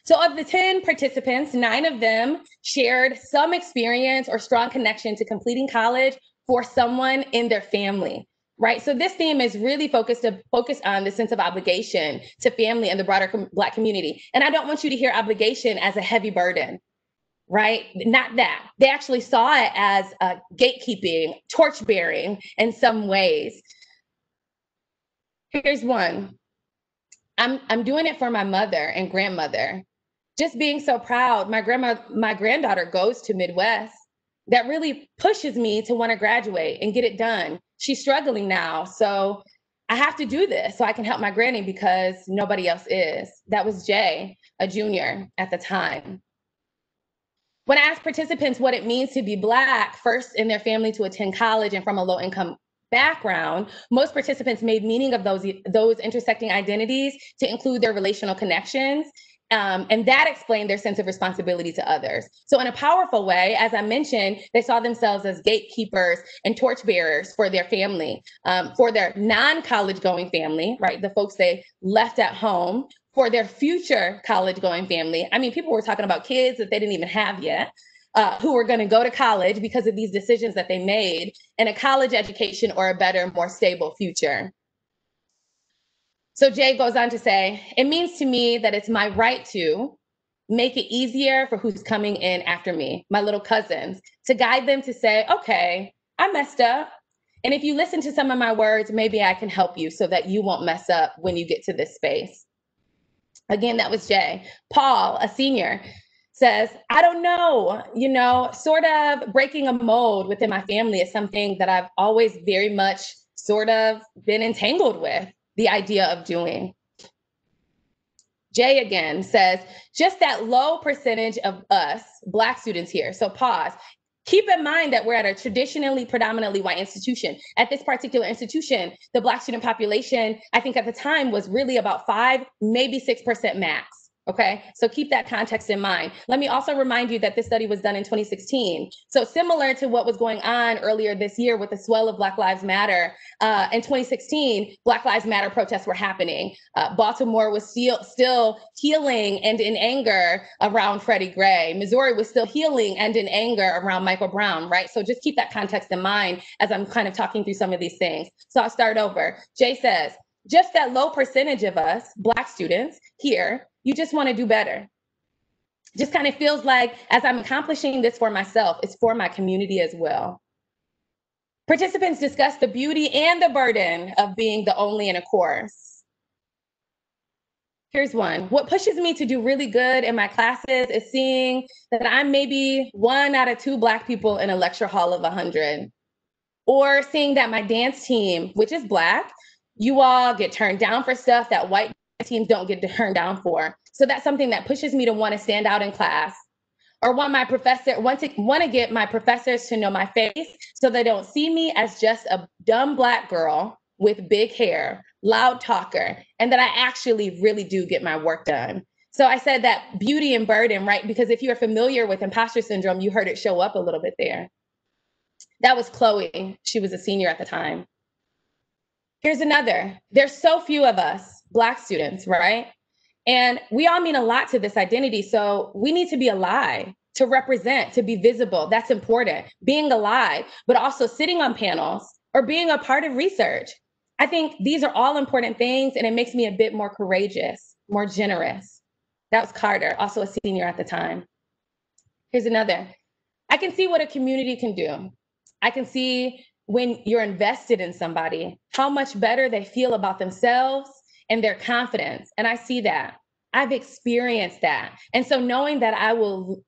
So of the 10 participants, 9 of them shared some experience or strong connection to completing college for someone in their family, right? So this theme is really focused on the sense of obligation to family and the broader Black community. And I don't want you to hear obligation as a heavy burden, right? Not that. They actually saw it as gatekeeping, torch bearing in some ways. Here's one. I'm doing it for my mother and grandmother. Just being so proud. My granddaughter goes to Midwest. That really pushes me to want to graduate and get it done. She's struggling now, so I have to do this so I can help my granny because nobody else is. That was Jay, a junior at the time. When I asked participants what it means to be Black, first in their family to attend college and from a low-income background, most participants made meaning of those intersecting identities to include their relational connections. And that explained their sense of responsibility to others. So in a powerful way, as I mentioned, they saw themselves as gatekeepers and torchbearers for their family, for their non-college going family, right? The folks they left at home, for their future college going family. I mean, people were talking about kids that they didn't even have yet, who were gonna go to college because of these decisions that they made in a college education or a better, more stable future. So Jay goes on to say, it means to me that it's my right to make it easier for who's coming in after me, my little cousins, to guide them to say, okay, I messed up. And if you listen to some of my words, maybe I can help you so that you won't mess up when you get to this space. Again, that was Jay. Paul, a senior, says, I don't know, sort of breaking a mold within my family is something that I've always very much sort of been entangled with the idea of doing. Jay again says, just that low percentage of us Black students here. So pause. Keep in mind that we're at a traditionally predominantly white institution. At this particular institution, the Black student population, I think at the time was really about 5, maybe 6% max. Okay, so keep that context in mind. Let me also remind you that this study was done in 2016. So similar to what was going on earlier this year with the swell of Black Lives Matter, in 2016, Black Lives Matter protests were happening. Baltimore was still healing and in anger around Freddie Gray. Missouri was still healing and in anger around Michael Brown, right? So just keep that context in mind as I'm kind of talking through some of these things. So I'll start over. Jay says, just that low percentage of us, Black students here, you just want to do better. Just kind of feels like as I'm accomplishing this for myself, it's for my community as well. Participants discussed the beauty and the burden of being the only in a course. Here's one. What pushes me to do really good in my classes is seeing that I'm maybe 1 out of 2 Black people in a lecture hall of 100. Or seeing that my dance team, which is Black, you all get turned down for stuff that white teams don't get turned down for. So that's something that pushes me to want to stand out in class, or want to get my professors to know my face so they don't see me as just a dumb Black girl with big hair, loud talker, and that I actually really do get my work done. So I said that beauty and burden, right? Because if you're familiar with imposter syndrome, you heard it show up a little bit there. That was Chloe. She was a senior at the time. Here's another. There's so few of us Black students, right? And we all mean a lot to this identity. So we need to be alive, to represent, to be visible. That's important. Being alive, but also sitting on panels or being a part of research. I think these are all important things, and it makes me a bit more courageous, more generous. That was Carter, also a senior at the time. Here's another. I can see what a community can do. I can see when you're invested in somebody, how much better they feel about themselves and their confidence. And I see that. I've experienced that. And so knowing that I would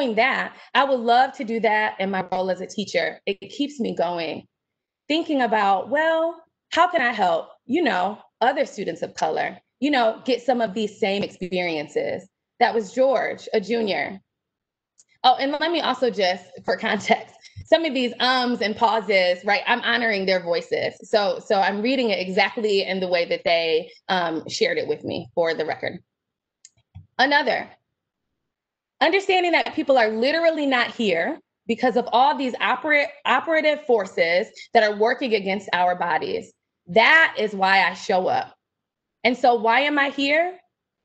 love to do that in my role as a teacher, it keeps me going. Thinking about, well, how can I help, other students of color, get some of these same experiences? That was George, a junior. Oh, and let me also just, for context, some of these ums and pauses, right? I'm honoring their voices. So I'm reading it exactly in the way that they shared it with me, for the record. Another, understanding that people are literally not here because of all these operative forces that are working against our bodies. That is why I show up. And so why am I here?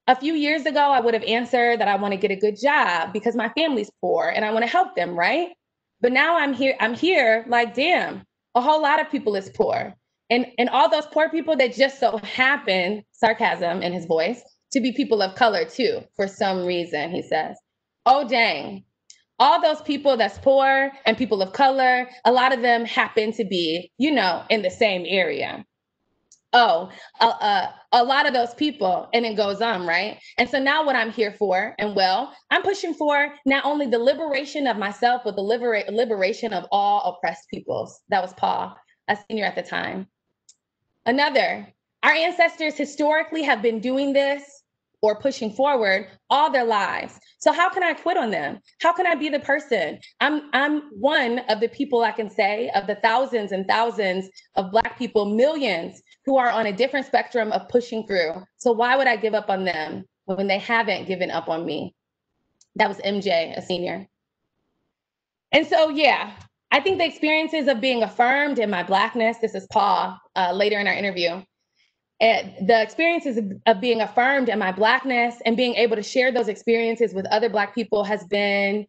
A few years ago, I would have answered that I want to get a good job because my family's poor and I want to help them, right? But now I'm here like, damn, a whole lot of people is poor. And all those poor people that just so happen, sarcasm in his voice, to be people of color too, for some reason, he says. Oh, dang. All those people that's poor and people of color, a lot of them happen to be, you know, in the same area. Oh, a lot of those people, and it goes on, right? And so now what I'm here for, and well, I'm pushing for not only the liberation of myself, but the liberation of all oppressed peoples. That was Paul, a senior at the time. Another, our ancestors historically have been doing this or pushing forward all their lives. So how can I quit on them? How can I be the person? I'm one of the people, I can say, of the thousands and thousands of Black people, millions who are on a different spectrum of pushing through. So why would I give up on them when they haven't given up on me? That was MJ, a senior. And so, yeah, I think the experiences of being affirmed in my Blackness, this is Paul later in our interview, and the experiences of being affirmed in my Blackness and being able to share those experiences with other Black people has been,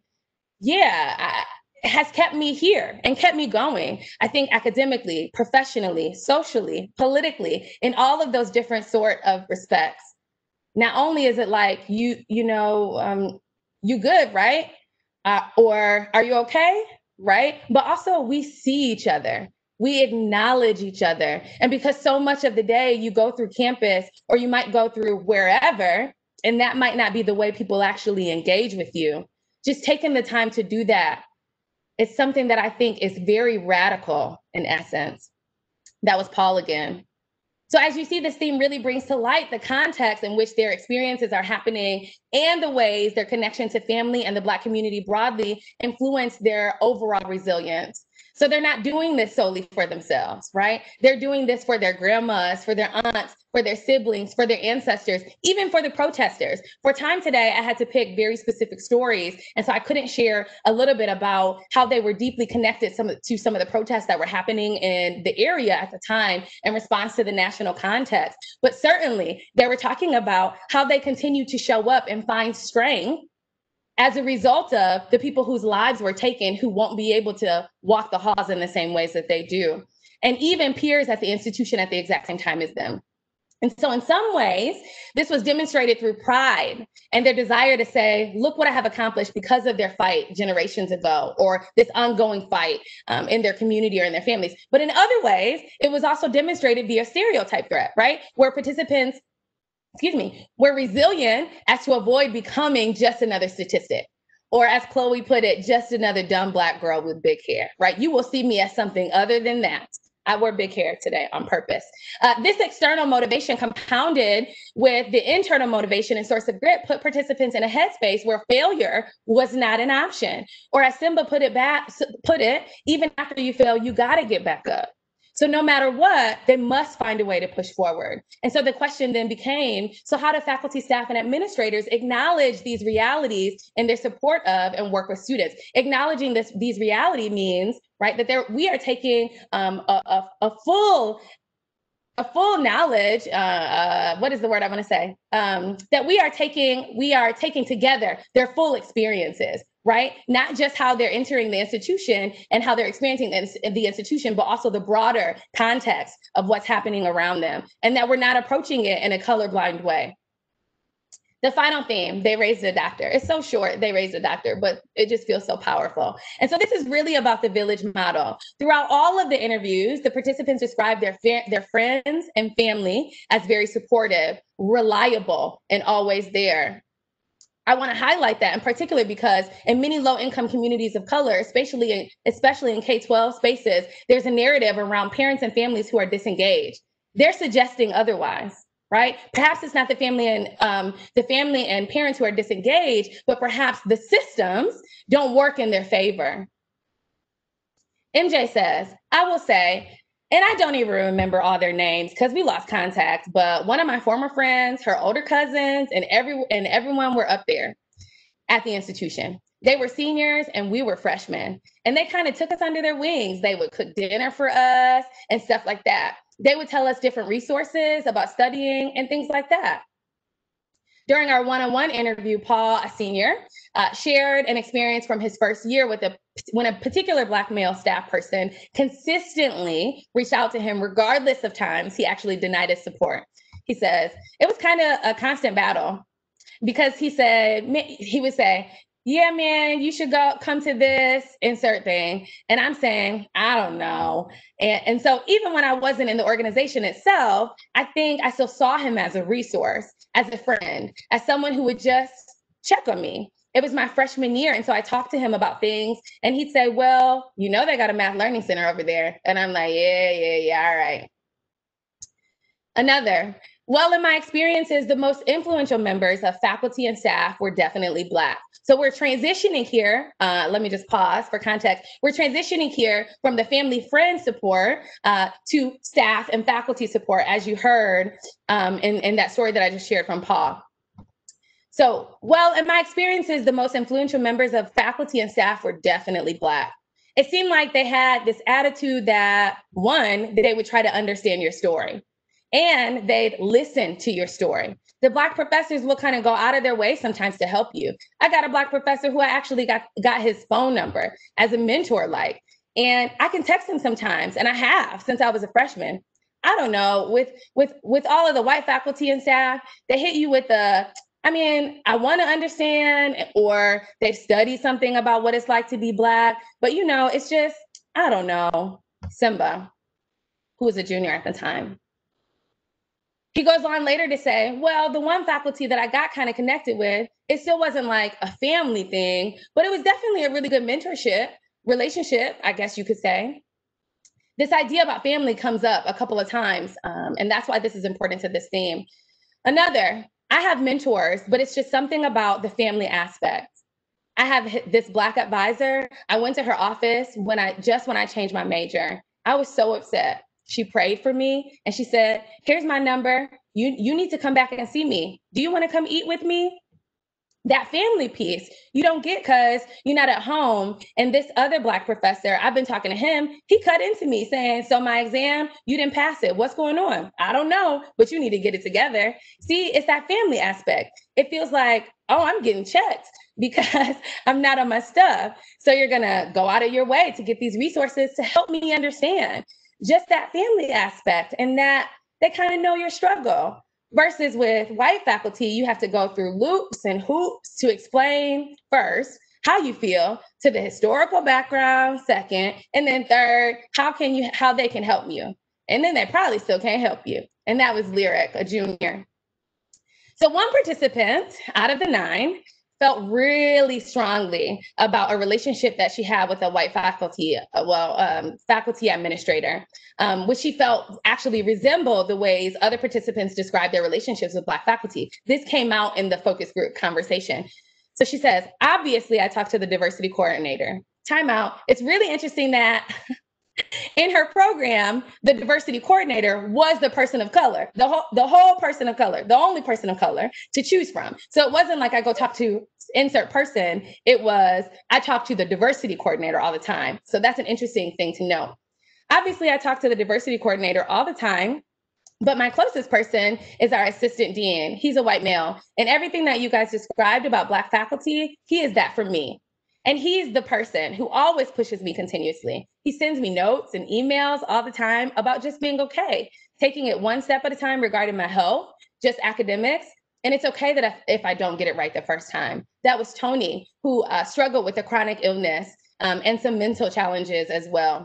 has kept me here and kept me going. I think academically, professionally, socially, politically, in all of those different sort of respects. Not only is it like, you good, right? Or are you okay, right? But also we see each other. We acknowledge each other. And because so much of the day you go through campus or you might go through wherever, and that might not be the way people actually engage with you, just taking the time to do that is something that I think is very radical in essence. That was Paul again. So as you see, this theme really brings to light the context in which their experiences are happening and the ways their connection to family and the Black community broadly influence their overall resilience. So they're not doing this solely for themselves, right? They're doing this for their grandmas, for their aunts, for their siblings, for their ancestors, even for the protesters. For time today, I had to pick very specific stories. And so I couldn't share a little bit about how they were deeply connected to some of the protests that were happening in the area at the time in response to the national context. But certainly they were talking about how they continue to show up and find strength as a result of the people whose lives were taken who won't be able to walk the halls in the same ways that they do. And even peers at the institution at the exact same time as them. And so in some ways, this was demonstrated through pride and their desire to say, look what I have accomplished because of their fight generations ago, or this ongoing fight in their community or in their families. But in other ways, it was also demonstrated via stereotype threat, right? Where participants we're resilient as to avoid becoming just another statistic. Or as Chloe put it, just another dumb Black girl with big hair, right? You will see me as something other than that. I wore big hair today on purpose. This external motivation compounded with the internal motivation and source of grit put participants in a headspace where failure was not an option. Or as Simba put it, even after you fail, you gotta get back up. So no matter what, they must find a way to push forward. And so the question then became, so how do faculty, staff, and administrators acknowledge these realities in their support of and work with students? Acknowledging these reality means, right, that we are taking a full knowledge, what is the word I want to say? That we are taking together their full experiences, right? Not just how they're entering the institution and how they're experiencing the institution, but also the broader context of what's happening around them. And that we're not approaching it in a colorblind way. The final theme, they raised a doctor. It's so short, they raised a doctor, but it just feels so powerful. And so this is really about the village model. Throughout all of the interviews, the participants described their friends and family as very supportive, reliable, and always there. I want to highlight that in particular because in many low-income communities of color, especially in K-12 spaces, there's a narrative around parents and families who are disengaged. They're suggesting otherwise, right? Perhaps it's not the family and parents who are disengaged, but perhaps the systems don't work in their favor. MJ says, I will say, and I don't even remember all their names because we lost contact, but one of my former friends, her older cousins, and everyone were up there at the institution. They were seniors and we were freshmen. And they kind of took us under their wings. They would cook dinner for us and stuff like that. They would tell us different resources about studying and things like that. During our one-on-one interview, Paul, a senior, shared an experience from his first year when a particular Black male staff person consistently reached out to him regardless of times he actually denied his support. He says, it was kind of a constant battle because he would say, yeah, man, you should come to this insert thing. And I'm saying, I don't know. And so even when I wasn't in the organization itself, I think I still saw him as a resource, as a friend, as someone who would just check on me. It was my freshman year. And so I talked to him about things and he'd say, well, you know, they got a math learning center over there. And I'm like, yeah, all right. Another, well, in my experiences, the most influential members of faculty and staff were definitely Black. So we're transitioning here. Let me just pause for context. We're transitioning here from the family friend support to staff and faculty support, as you heard in that story that I just shared from Paul. So, well, in my experiences, the most influential members of faculty and staff were definitely Black. It seemed like they had this attitude that, one, they would try to understand your story. And they'd listen to your story. The Black professors will kind of go out of their way sometimes to help you. I got a Black professor who I actually got his phone number as a mentor, and I can text him sometimes, and I have since I was a freshman. I don't know, with all of the white faculty and staff, they hit you with I want to understand, or they've studied something about what it's like to be Black, but you know, it's just, I don't know. Simba, who was a junior at the time. He goes on later to say, well, the one faculty that I got kind of connected with, it still wasn't like a family thing, but it was definitely a really good mentorship relationship, I guess you could say. This idea about family comes up a couple of times, and that's why this is important to this theme. Another, I have mentors, but it's just something about the family aspect. I have this Black advisor. I went to her office when I changed my major. I was so upset. She prayed for me and she said, here's my number. You need to come back and see me. Do you want to come eat with me? That family piece you don't get because you're not at home. And this other Black professor, I've been talking to him, he cut into me saying, so my exam, you didn't pass it. What's going on? I don't know, but you need to get it together. See, it's that family aspect. It feels like, oh, I'm getting checked because I'm not on my stuff. So you're going to go out of your way to get these resources to help me understand just that family aspect, and that they kind of know your struggle. Versus with white faculty, you have to go through loops and hoops to explain first how you feel, to the historical background second, and then third, how they can help you. And then they probably still can't help you. And that was Lyric, a junior. So one participant out of the 9 felt really strongly about a relationship that she had with a white faculty, faculty administrator, which she felt actually resembled the ways other participants described their relationships with Black faculty. This came out in the focus group conversation. So she says, obviously I talked to the diversity coordinator. Time out. It's really interesting that in her program, the diversity coordinator was the person of color, the whole person of color, the only person of color to choose from. So it wasn't like I go talk to insert person. It was, I talk to the diversity coordinator all the time. So that's an interesting thing to know. Obviously, I talk to the diversity coordinator all the time, but my closest person is our assistant dean. He's a white male. And everything that you guys described about Black faculty, he is that for me. And he's the person who always pushes me continuously. He sends me notes and emails all the time about just being okay, taking it one step at a time regarding my health, just academics. And it's okay that if I don't get it right the first time. That was Tony, who struggled with a chronic illness and some mental challenges as well.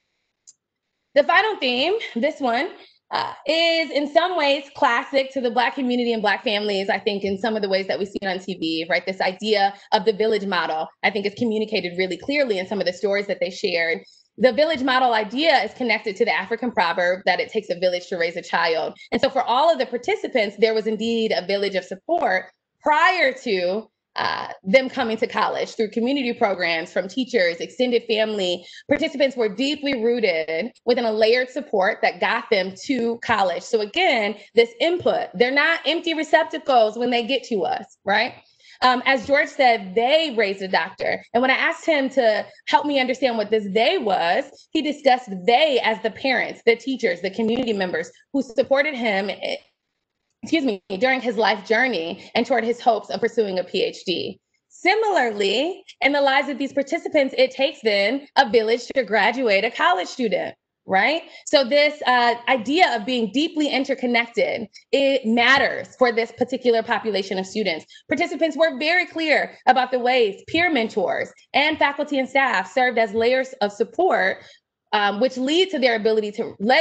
The final theme, this one, is in some ways classic to the Black community and Black families, I think, in some of the ways that we see it on TV, right? This idea of the village model, I think, is communicated really clearly in some of the stories that they shared. The village model idea is connected to the African proverb that it takes a village to raise a child. And so for all of the participants, there was indeed a village of support prior to them coming to college through community programs from teachers, extended family. Participants were deeply rooted within a layered support that got them to college. So again, this input, they're not empty receptacles when they get to us, right? As George said, they raised a doctor. And when I asked him to help me understand what this they was, he discussed they as the parents, the teachers, the community members who supported him during his life journey and toward his hopes of pursuing a PhD. Similarly, in the lives of these participants, it takes then a village to graduate a college student, right? So this idea of being deeply interconnected, it matters for this particular population of students. Participants were very clear about the ways peer mentors and faculty and staff served as layers of support, which led to their ability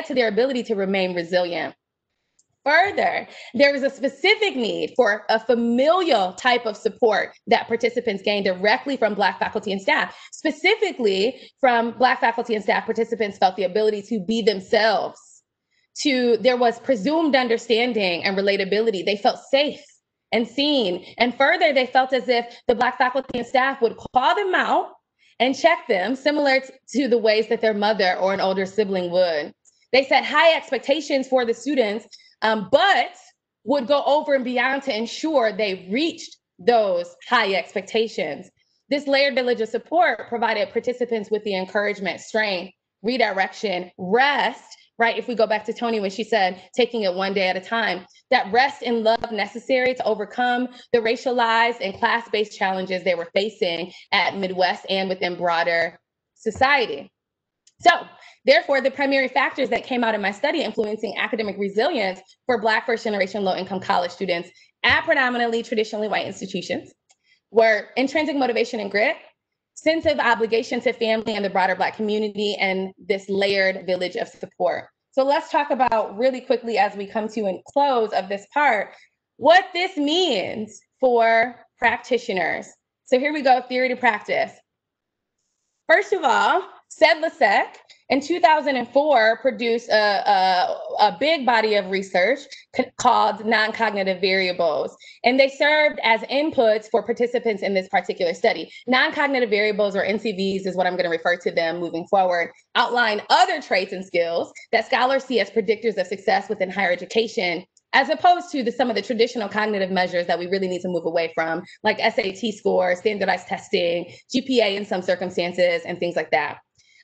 to remain resilient. Further, there is a specific need for a familial type of support that participants gain directly from Black faculty and staff. Specifically, from Black faculty and staff, participants felt the ability to be themselves. There was presumed understanding and relatability. They felt safe and seen. And further, they felt as if the Black faculty and staff would call them out and check them, similar to the ways that their mother or an older sibling would. They set high expectations for the students, but would go over and beyond to ensure they reached those high expectations. This layered village of support provided participants with the encouragement, strength, redirection, rest, right? If we go back to Tony when she said, taking it one day at a time, that rest and love necessary to overcome the racialized and class-based challenges they were facing at Midwest and within broader society. So, therefore, the primary factors that came out of my study influencing academic resilience for Black first-generation low-income college students at predominantly traditionally white institutions were intrinsic motivation and grit, sense of obligation to family and the broader Black community, and this layered village of support. So let's talk about really quickly as we come to a close of this part, what this means for practitioners. So here we go, theory to practice. First of all, Sedlacek in 2004 produced a big body of research called non-cognitive variables, and they served as inputs for participants in this particular study. Non-cognitive variables, or NCVs, is what I'm going to refer to them moving forward, outline other traits and skills that scholars see as predictors of success within higher education, as opposed to some of the traditional cognitive measures that we really need to move away from, like SAT scores, standardized testing, GPA in some circumstances, and things like that.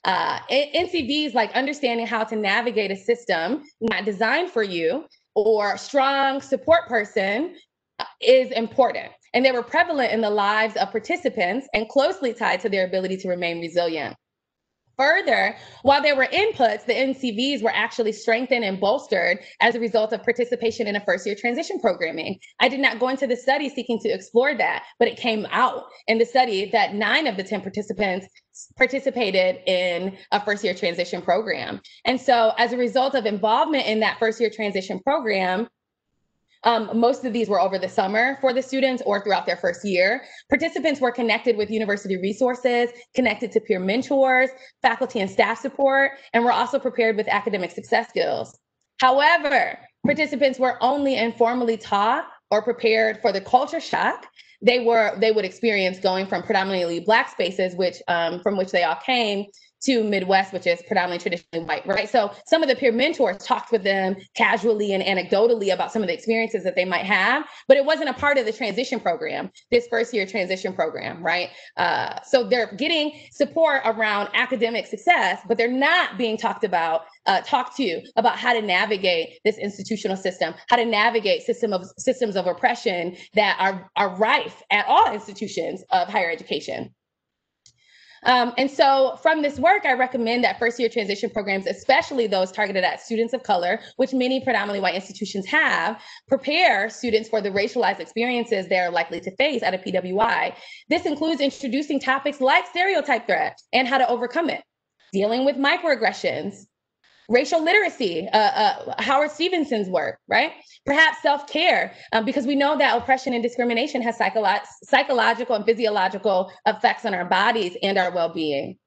NCVs, like understanding how to navigate a system not designed for you, or strong support person, is important. And they were prevalent in the lives of participants and closely tied to their ability to remain resilient. Further, while there were inputs, the NCVs were actually strengthened and bolstered as a result of participation in a first-year transition programming. I did not go into the study seeking to explore that, but it came out in the study that 9 of the 10 participants participated in a first-year transition program. And so as a result of involvement in that first-year transition program, most of these were over the summer for the students or throughout their first year. Participants were connected with university resources, connected to peer mentors, faculty and staff support, and were also prepared with academic success skills. However, participants were only informally taught or prepared for the culture shock they would experience going from predominantly Black spaces, from which they all came, to Midwest, which is predominantly traditionally white, right? So some of the peer mentors talked with them casually and anecdotally about some of the experiences that they might have, but it wasn't a part of the transition program, this first-year transition program, right? So they're getting support around academic success, but they're not being talked to about how to navigate this institutional system, how to navigate systems of oppression that are rife at all institutions of higher education. And so from this work, I recommend that first-year transition programs, especially those targeted at students of color, which many predominantly white institutions have, prepare students for the racialized experiences they're likely to face at a PWI. This includes introducing topics like stereotype threat and how to overcome it, dealing with microaggressions, racial literacy, Howard Stevenson's work, right? Perhaps self-care, because we know that oppression and discrimination has psychological and physiological effects on our bodies and our well-being.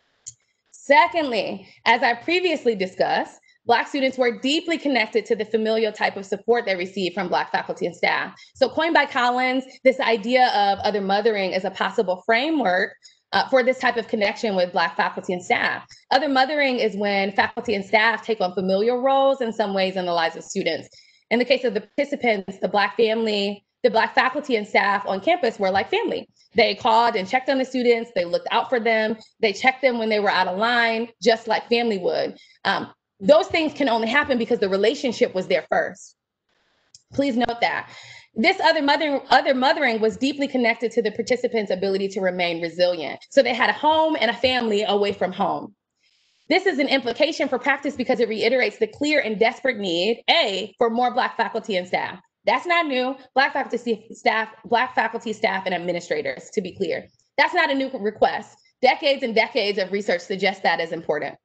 Secondly, as I previously discussed, Black students were deeply connected to the familial type of support they received from Black faculty and staff. So coined by Collins, this idea of other mothering is a possible framework for this type of connection with Black faculty and staff. Other mothering is when faculty and staff take on familial roles in some ways in the lives of students. In the case of the participants, the Black faculty and staff on campus were like family. They called and checked on the students, they looked out for them, they checked them when they were out of line, just like family would. Those things can only happen because the relationship was there first. Please note that. This other mothering was deeply connected to the participants' ability to remain resilient. So they had a home and a family away from home. This is an implication for practice because it reiterates the clear and desperate need, A, for more Black faculty and staff. That's not new. Black faculty, staff, and administrators, to be clear. That's not a new request. Decades and decades of research suggest that is important.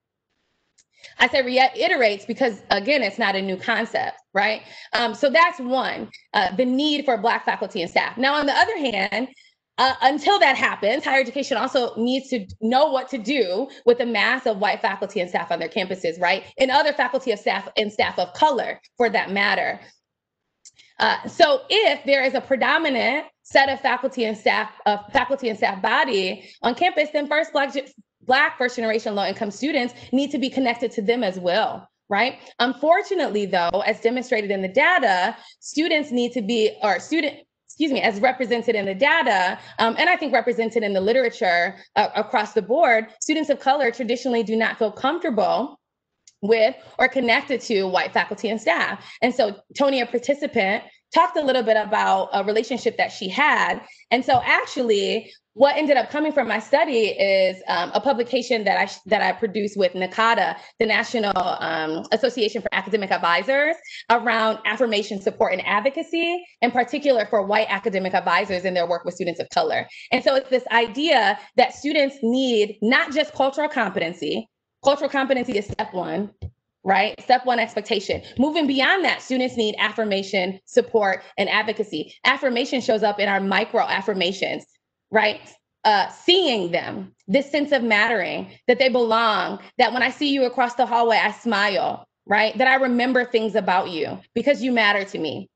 I say reiterates because, again, it's not a new concept, right? So that's one, the need for Black faculty and staff. Now, on the other hand, until that happens, higher education also needs to know what to do with the mass of white faculty and staff on their campuses, right? And other faculty of staff and staff of color, for that matter. So if there is a predominant set of faculty and staff body on campus, then Black first generation low income students need to be connected to them as well, right? Unfortunately, though, as demonstrated in the data, students need to be, as represented in the data, and I think represented in the literature across the board, students of color traditionally do not feel comfortable with or connected to white faculty and staff. And so Tony, a participant, talked a little bit about a relationship that she had. And so actually, what ended up coming from my study is a publication that I produced with NACADA, the National Association for Academic Advisors, around affirmation, support, and advocacy, in particular for white academic advisors in their work with students of color. And so it's this idea that students need not just cultural competency. Cultural competency is step one, right? Step one expectation. Moving beyond that, students need affirmation, support, and advocacy. Affirmation shows up in our micro affirmations, right? Seeing them, this sense of mattering, that they belong, that when I see you across the hallway, I smile, right? That I remember things about you because you matter to me.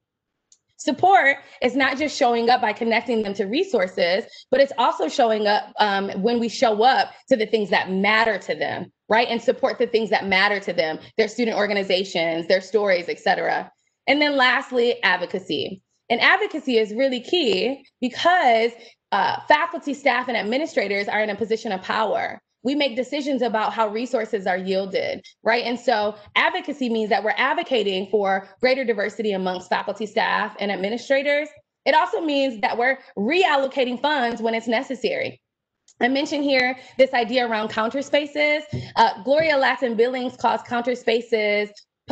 Support is not just showing up by connecting them to resources, but it's also showing up when we show up to the things that matter to them, right? And support the things that matter to them, their student organizations, their stories, et cetera. And then lastly, advocacy. And advocacy is really key because faculty, staff, and administrators are in a position of power. We make decisions about how resources are yielded, right? And so advocacy means that we're advocating for greater diversity amongst faculty, staff, and administrators. It also means that we're reallocating funds when it's necessary. I mentioned here this idea around counter spaces. Gloria Lattin Billings calls counter spaces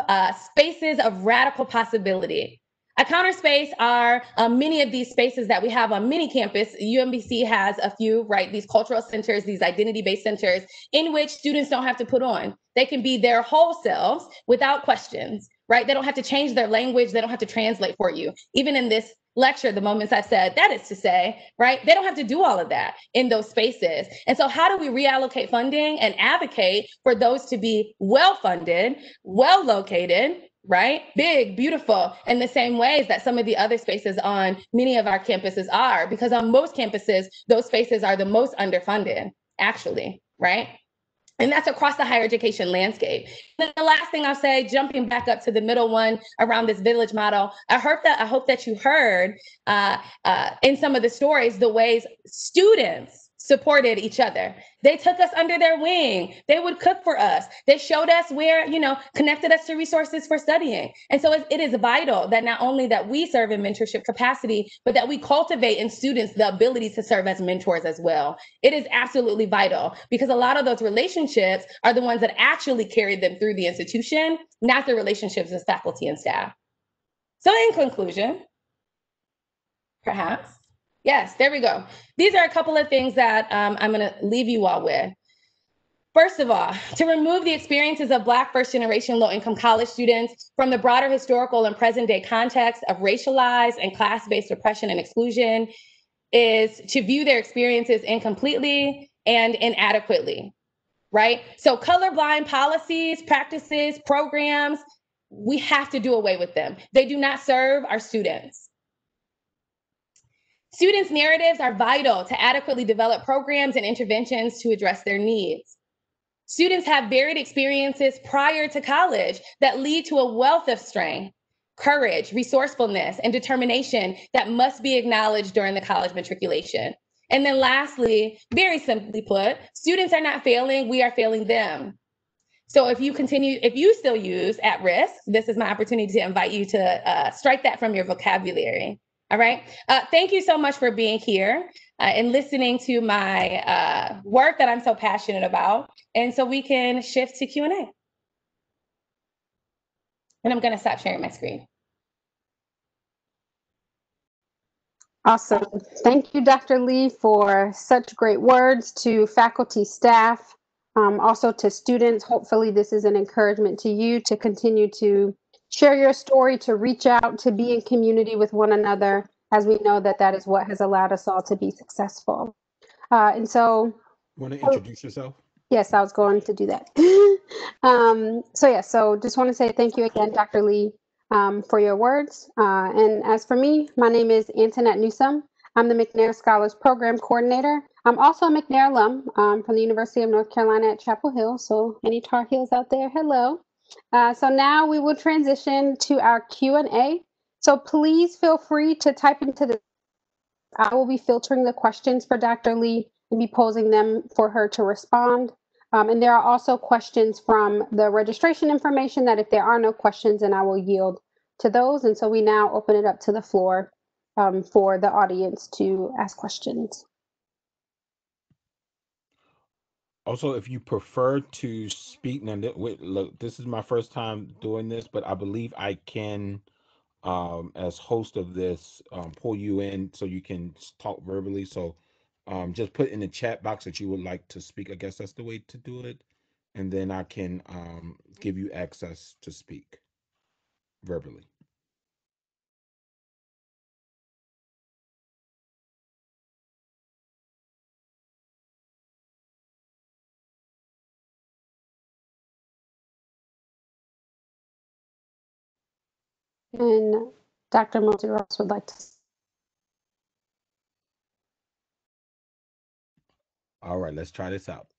spaces of radical possibility. A counter space are many of these spaces that we have on many campus. UMBC has a few, right? These cultural centers, these identity-based centers in which students don't have to put on. They can be their whole selves without questions, right? They don't have to change their language. They don't have to translate for you. Even in this lecture, the moments I've said, that is to say, right? They don't have to do all of that in those spaces. And so how do we reallocate funding and advocate for those to be well-funded, well-located, right? Big, beautiful, in the same ways that some of the other spaces on many of our campuses are, because on most campuses, those spaces are the most underfunded, actually, right? And that's across the higher education landscape. And the last thing I'll say, jumping back up to the middle one around this village model, I hope that you heard in some of the stories, the ways students supported each other. They took us under their wing. They would cook for us. They showed us where, connected us to resources for studying. And so it is vital that not only that we serve in mentorship capacity, but that we cultivate in students the ability to serve as mentors as well. It is absolutely vital because a lot of those relationships are the ones that actually carried them through the institution, not the relationships with faculty and staff. So in conclusion, perhaps, yes, there we go. These are a couple of things that I'm going to leave you all with. First of all, to remove the experiences of Black first-generation low-income college students from the broader historical and present-day context of racialized and class-based oppression and exclusion is to view their experiences incompletely and inadequately, right? So colorblind policies, practices, programs, we have to do away with them. They do not serve our students. Students' narratives are vital to adequately develop programs and interventions to address their needs. Students have varied experiences prior to college that lead to a wealth of strength, courage, resourcefulness, and determination that must be acknowledged during the college matriculation. And then lastly, very simply put, students are not failing, we are failing them. So if you still use at risk, this is my opportunity to invite you to strike that from your vocabulary. All right. Thank you so much for being here and listening to my work that I'm so passionate about. And so we can shift to Q&A. And I'm going to stop sharing my screen. Awesome. Thank you, Dr. Lee, for such great words to faculty, staff, also to students. Hopefully this is an encouragement to you to continue to share your story, to reach out, to be in community with one another, as we know that that is what has allowed us all to be successful. And so, You want to introduce yourself? Yes, I was going to do that. So just want to say thank you again, Dr. Lee, for your words. And as for me, my name is Antoinette Newsome. I'm the McNair Scholars Program Coordinator. I'm also a McNair alum from the University of North Carolina at Chapel Hill. So any Tar Heels out there, hello. So now we will transition to our Q&A. So please feel free to type into the, I will be filtering the questions for Dr. Lee and be posing them for her to respond. And there are also questions from the registration information that if there are no questions, then I will yield to those. And so we now open it up to the floor for the audience to ask questions. Also, if you prefer to speak, now look, this is my first time doing this, but I believe I can, as host of this, pull you in so you can talk verbally. So just put in the chat box that you would like to speak. I guess that's the way to do it. And then I can give you access to speak verbally. And Dr. Moulty-Ross would like to. All right, let's try this out.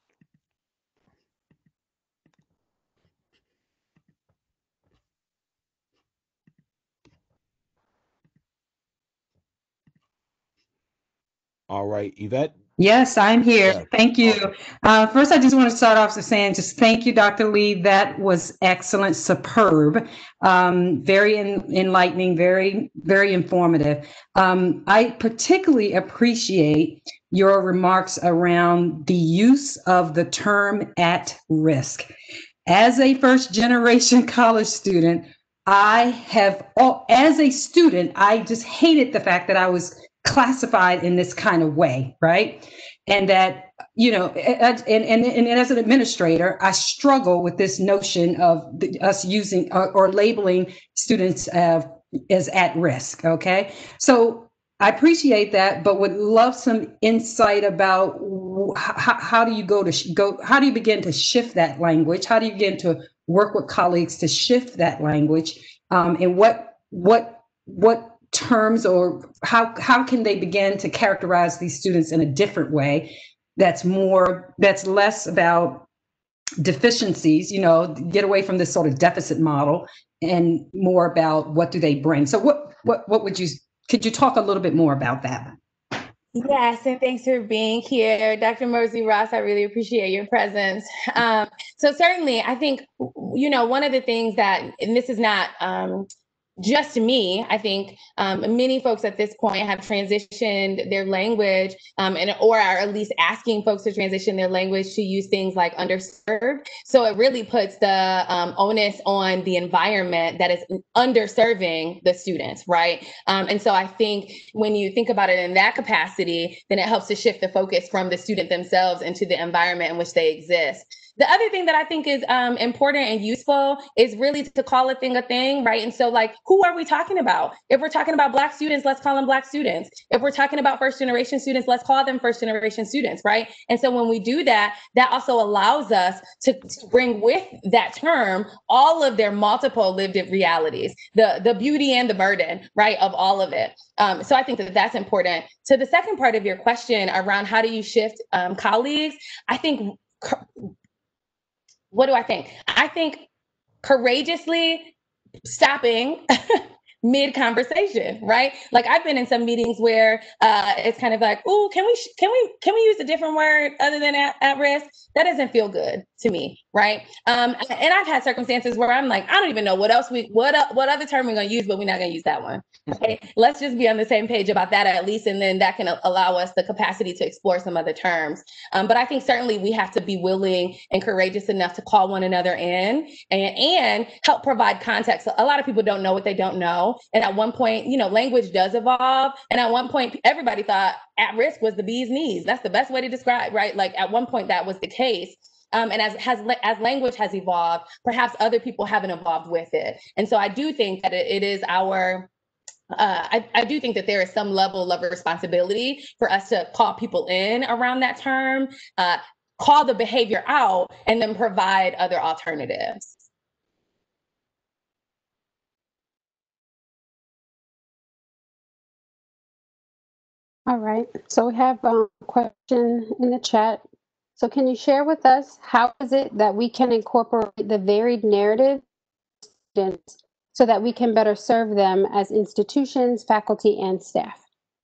All right, Yvette. Yes, I'm here. Yes. Thank you. Awesome. First, I just want to start off by saying just thank you, Dr. Lee. That was excellent, superb, very enlightening, very, very informative. I particularly appreciate your remarks around the use of the term at risk. As a first generation college student, as a student, I just hated the fact that I was classified in this kind of way, right? And that, and as an administrator, I struggle with this notion of us using or labeling students as at risk, okay? So I appreciate that, but would love some insight about how do you how do you begin to shift that language? How do you begin to work with colleagues to shift that language? And what terms or how can they begin to characterize these students in a different way that's less about deficiencies, get away from this sort of deficit model and more about what do they bring? So could you talk a little bit more about that? Yes, and thanks for being here, Dr. Moulty-Ross. I really appreciate your presence. So certainly, I think, one of the things that, and this is not just me, I think many folks at this point have transitioned their language or are at least asking folks to transition their language to use things like underserved. So it really puts the onus on the environment that is underserving the students, right? And so I think when you think about it in that capacity, then it helps to shift the focus from the student themselves into the environment in which they exist. The other thing that I think is important and useful is really to call a thing, right? And so like, who are we talking about? If we're talking about Black students, let's call them Black students. If we're talking about first generation students, let's call them first generation students, right? And so when we do that, that also allows us to bring with that term all of their multiple lived realities, the beauty and the burden, right, of all of it. So I think that that's important. To the second part of your question around how do you shift colleagues, I think what do I think? I think courageously stopping mid-conversation, right? Like I've been in some meetings where it's kind of like, oh, can we use a different word other than at risk? That doesn't feel good to me, right? And I've had circumstances where I'm like, I don't even know what other term we're gonna use, but we're not gonna use that one. Okay, let's just be on the same page about that at least, and then that can allow us the capacity to explore some other terms. But I think certainly we have to be willing and courageous enough to call one another in and help provide context. A lot of people don't know what they don't know. And at one point, language does evolve. And at one point, everybody thought at risk was the bee's knees. That's the best way to describe, right? Like at one point that was the case. And as language has evolved, perhaps other people haven't evolved with it. And so I do think that it is our I do think that there is some level of responsibility for us to call people in around that term, call the behavior out, and then provide other alternatives. All right, so we have a question in the chat. So can you share with us how is it that we can incorporate the varied narrative students so that we can better serve them as institutions, faculty, and staff?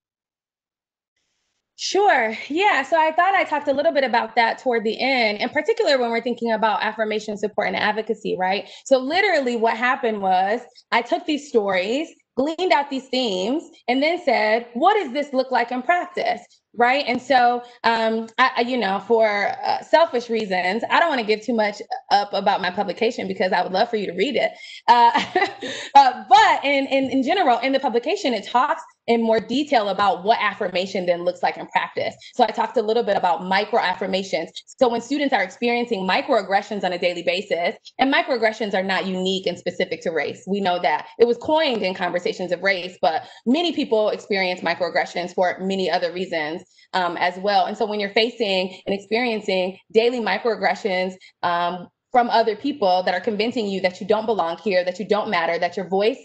Sure. Yeah. So I thought I talked a little bit about that toward the end, in particular when we're thinking about affirmation, support, and advocacy, right? So literally what happened was I took these stories, gleaned out these themes, and then said, what does this look like in practice? Right. And so, for selfish reasons, I don't want to give too much up about my publication because I would love for you to read it. But in general, in the publication, it talks in more detail about what affirmation then looks like in practice. So I talked a little bit about micro affirmations. So when students are experiencing microaggressions on a daily basis, and microaggressions are not unique and specific to race. We know that it was coined in conversations of race, but many people experience microaggressions for many other reasons as well. And so when you're facing and experiencing daily microaggressions from other people that are convincing you that you don't belong here, that you don't matter, that your voice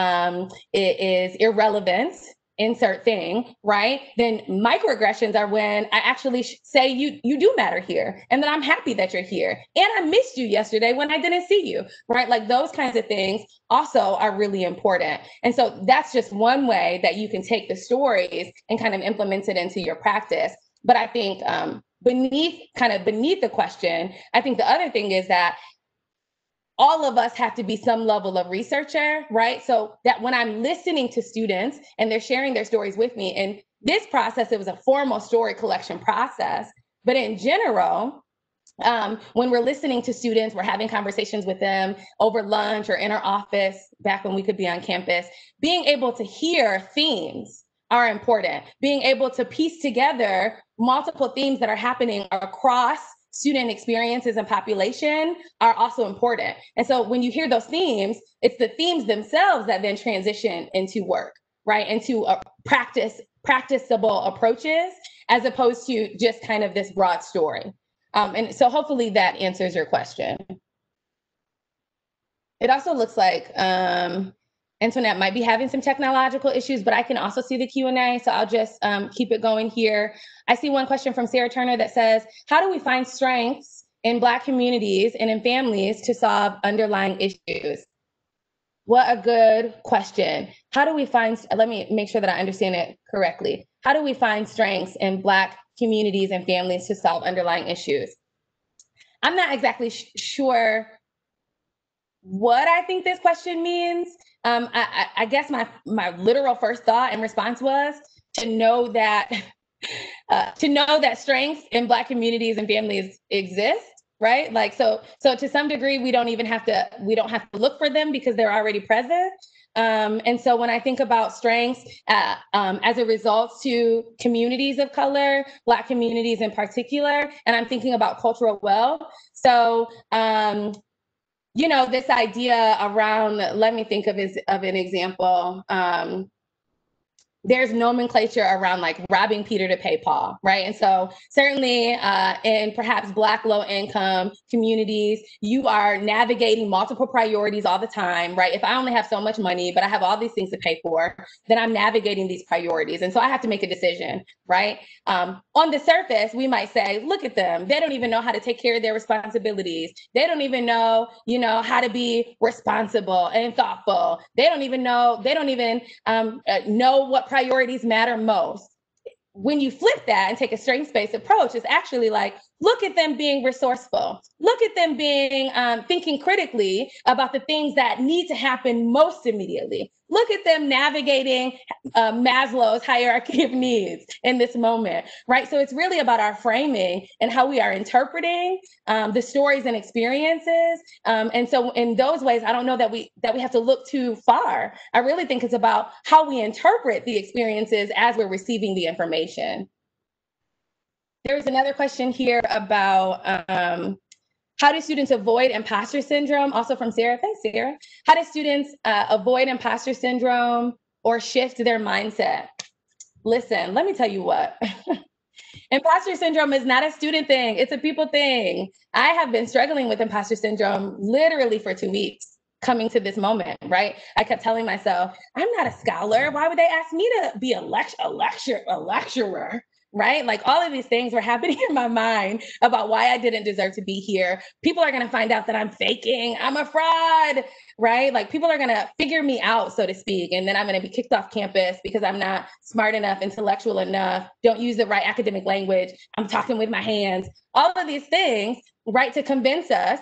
is irrelevant, insert thing, right? Then microaggressions are when I actually say you do matter here, and that I'm happy that you're here, and I missed you yesterday when I didn't see you, right? Like those kinds of things also are really important. And so that's just one way that you can take the stories and kind of implement it into your practice. But I think beneath the question, I think the other thing is that all of us have to be some level of researcher, right? So that when I'm listening to students and they're sharing their stories with me, and this process, it was a formal story collection process, but in general, when we're listening to students, we're having conversations with them over lunch or in our office, back when we could be on campus, being able to hear themes are important. Being able to piece together multiple themes that are happening across student experiences and population are also important. And so when you hear those themes, it's the themes themselves that then transition into work, right? Into practicable approaches, as opposed to just kind of this broad story. And so hopefully that answers your question. It also looks like Antoinette might be having some technological issues, but I can also see the Q&A, so I'll just keep it going here. I see one question from Sarah Turner that says, how do we find strengths in Black communities and in families to solve underlying issues? What a good question. How do we find, let me make sure that I understand it correctly. How do we find strengths in Black communities and families to solve underlying issues? I'm not exactly sure what I think this question means. I guess my literal first thought and response was to know that strengths in Black communities and families exist, right? Like so to some degree we don't have to look for them because they're already present. And so when I think about strengths as it results to communities of color, Black communities in particular, and I'm thinking about cultural wealth. So this idea around, let me think of an example. there's nomenclature around like robbing Peter to pay Paul, right? And so certainly in perhaps Black low income communities, you are navigating multiple priorities all the time, right? If I only have so much money, but I have all these things to pay for, then I'm navigating these priorities. And so I have to make a decision, right? On the surface, we might say, look at them. They don't even know how to take care of their responsibilities. They don't even know, how to be responsible and thoughtful. They don't even know what priorities matter most. When you flip that and take a strengths-based approach, it's actually like, look at them being resourceful. Look at them being thinking critically about the things that need to happen most immediately. Look at them navigating Maslow's hierarchy of needs in this moment, right? So it's really about our framing and how we are interpreting the stories and experiences. And so in those ways, I don't know that we have to look too far. I really think it's about how we interpret the experiences as we're receiving the information. There's another question here about how do students avoid imposter syndrome? Also from Sarah. Thanks, Sarah. How do students avoid imposter syndrome or shift their mindset? Listen, let me tell you what. Imposter syndrome is not a student thing. It's a people thing. I have been struggling with imposter syndrome literally for 2 weeks coming to this moment, right? I kept telling myself, I'm not a scholar. Why would they ask me to be a lecturer? Right? Like all of these things were happening in my mind about why I didn't deserve to be here. People are going to find out that I'm faking. I'm a fraud, right? Like people are going to figure me out, so to speak. And then I'm going to be kicked off campus because I'm not smart enough, intellectual enough, don't use the right academic language. I'm talking with my hands. All of these things, right? To convince us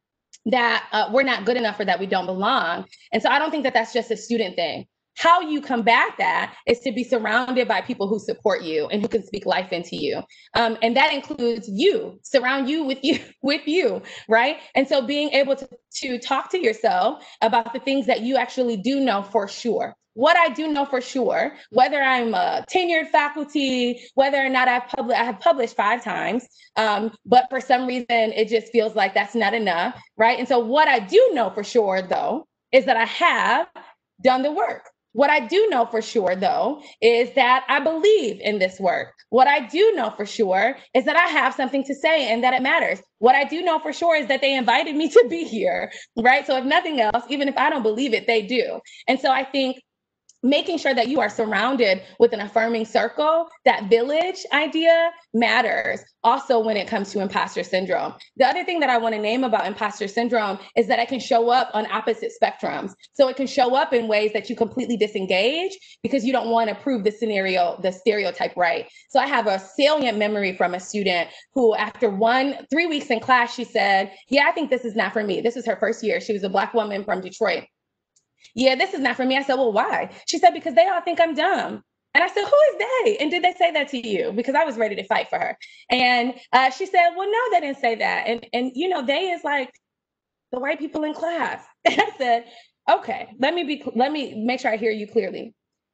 that we're not good enough or that we don't belong. And so I don't think that that's just a student thing. How you combat that is to be surrounded by people who support you and who can speak life into you. And that includes you, surround you with you, right? And so being able to talk to yourself about the things that you actually do know for sure. What I do know for sure, whether I'm a tenured faculty, whether or not I have published 5 times, but for some reason, it just feels like that's not enough, right? And so what I do know for sure, though, is that I have done the work. What I do know for sure, though, is that I believe in this work. What I do know for sure is that I have something to say and that it matters. What I do know for sure is that they invited me to be here, right? So if nothing else, even if I don't believe it, they do. And so I think making sure that you are surrounded with an affirming circle, that village idea matters also when it comes to imposter syndrome. The other thing that I want to name about imposter syndrome is that it can show up on opposite spectrums. So it can show up in ways that you completely disengage because you don't want to prove the stereotype right. So I have a salient memory from a student who after 3 weeks in class, she said, yeah, I think this is not for me. This was her first year. She was a Black woman from Detroit. Yeah, this is not for me. I said, well, why? She said, because they all think I'm dumb. And I said, who is they? And did they say that to you? Because I was ready to fight for her. And she said, well, no, they didn't say that. And they is like the white people in class. And I said, okay, let me make sure I hear you clearly.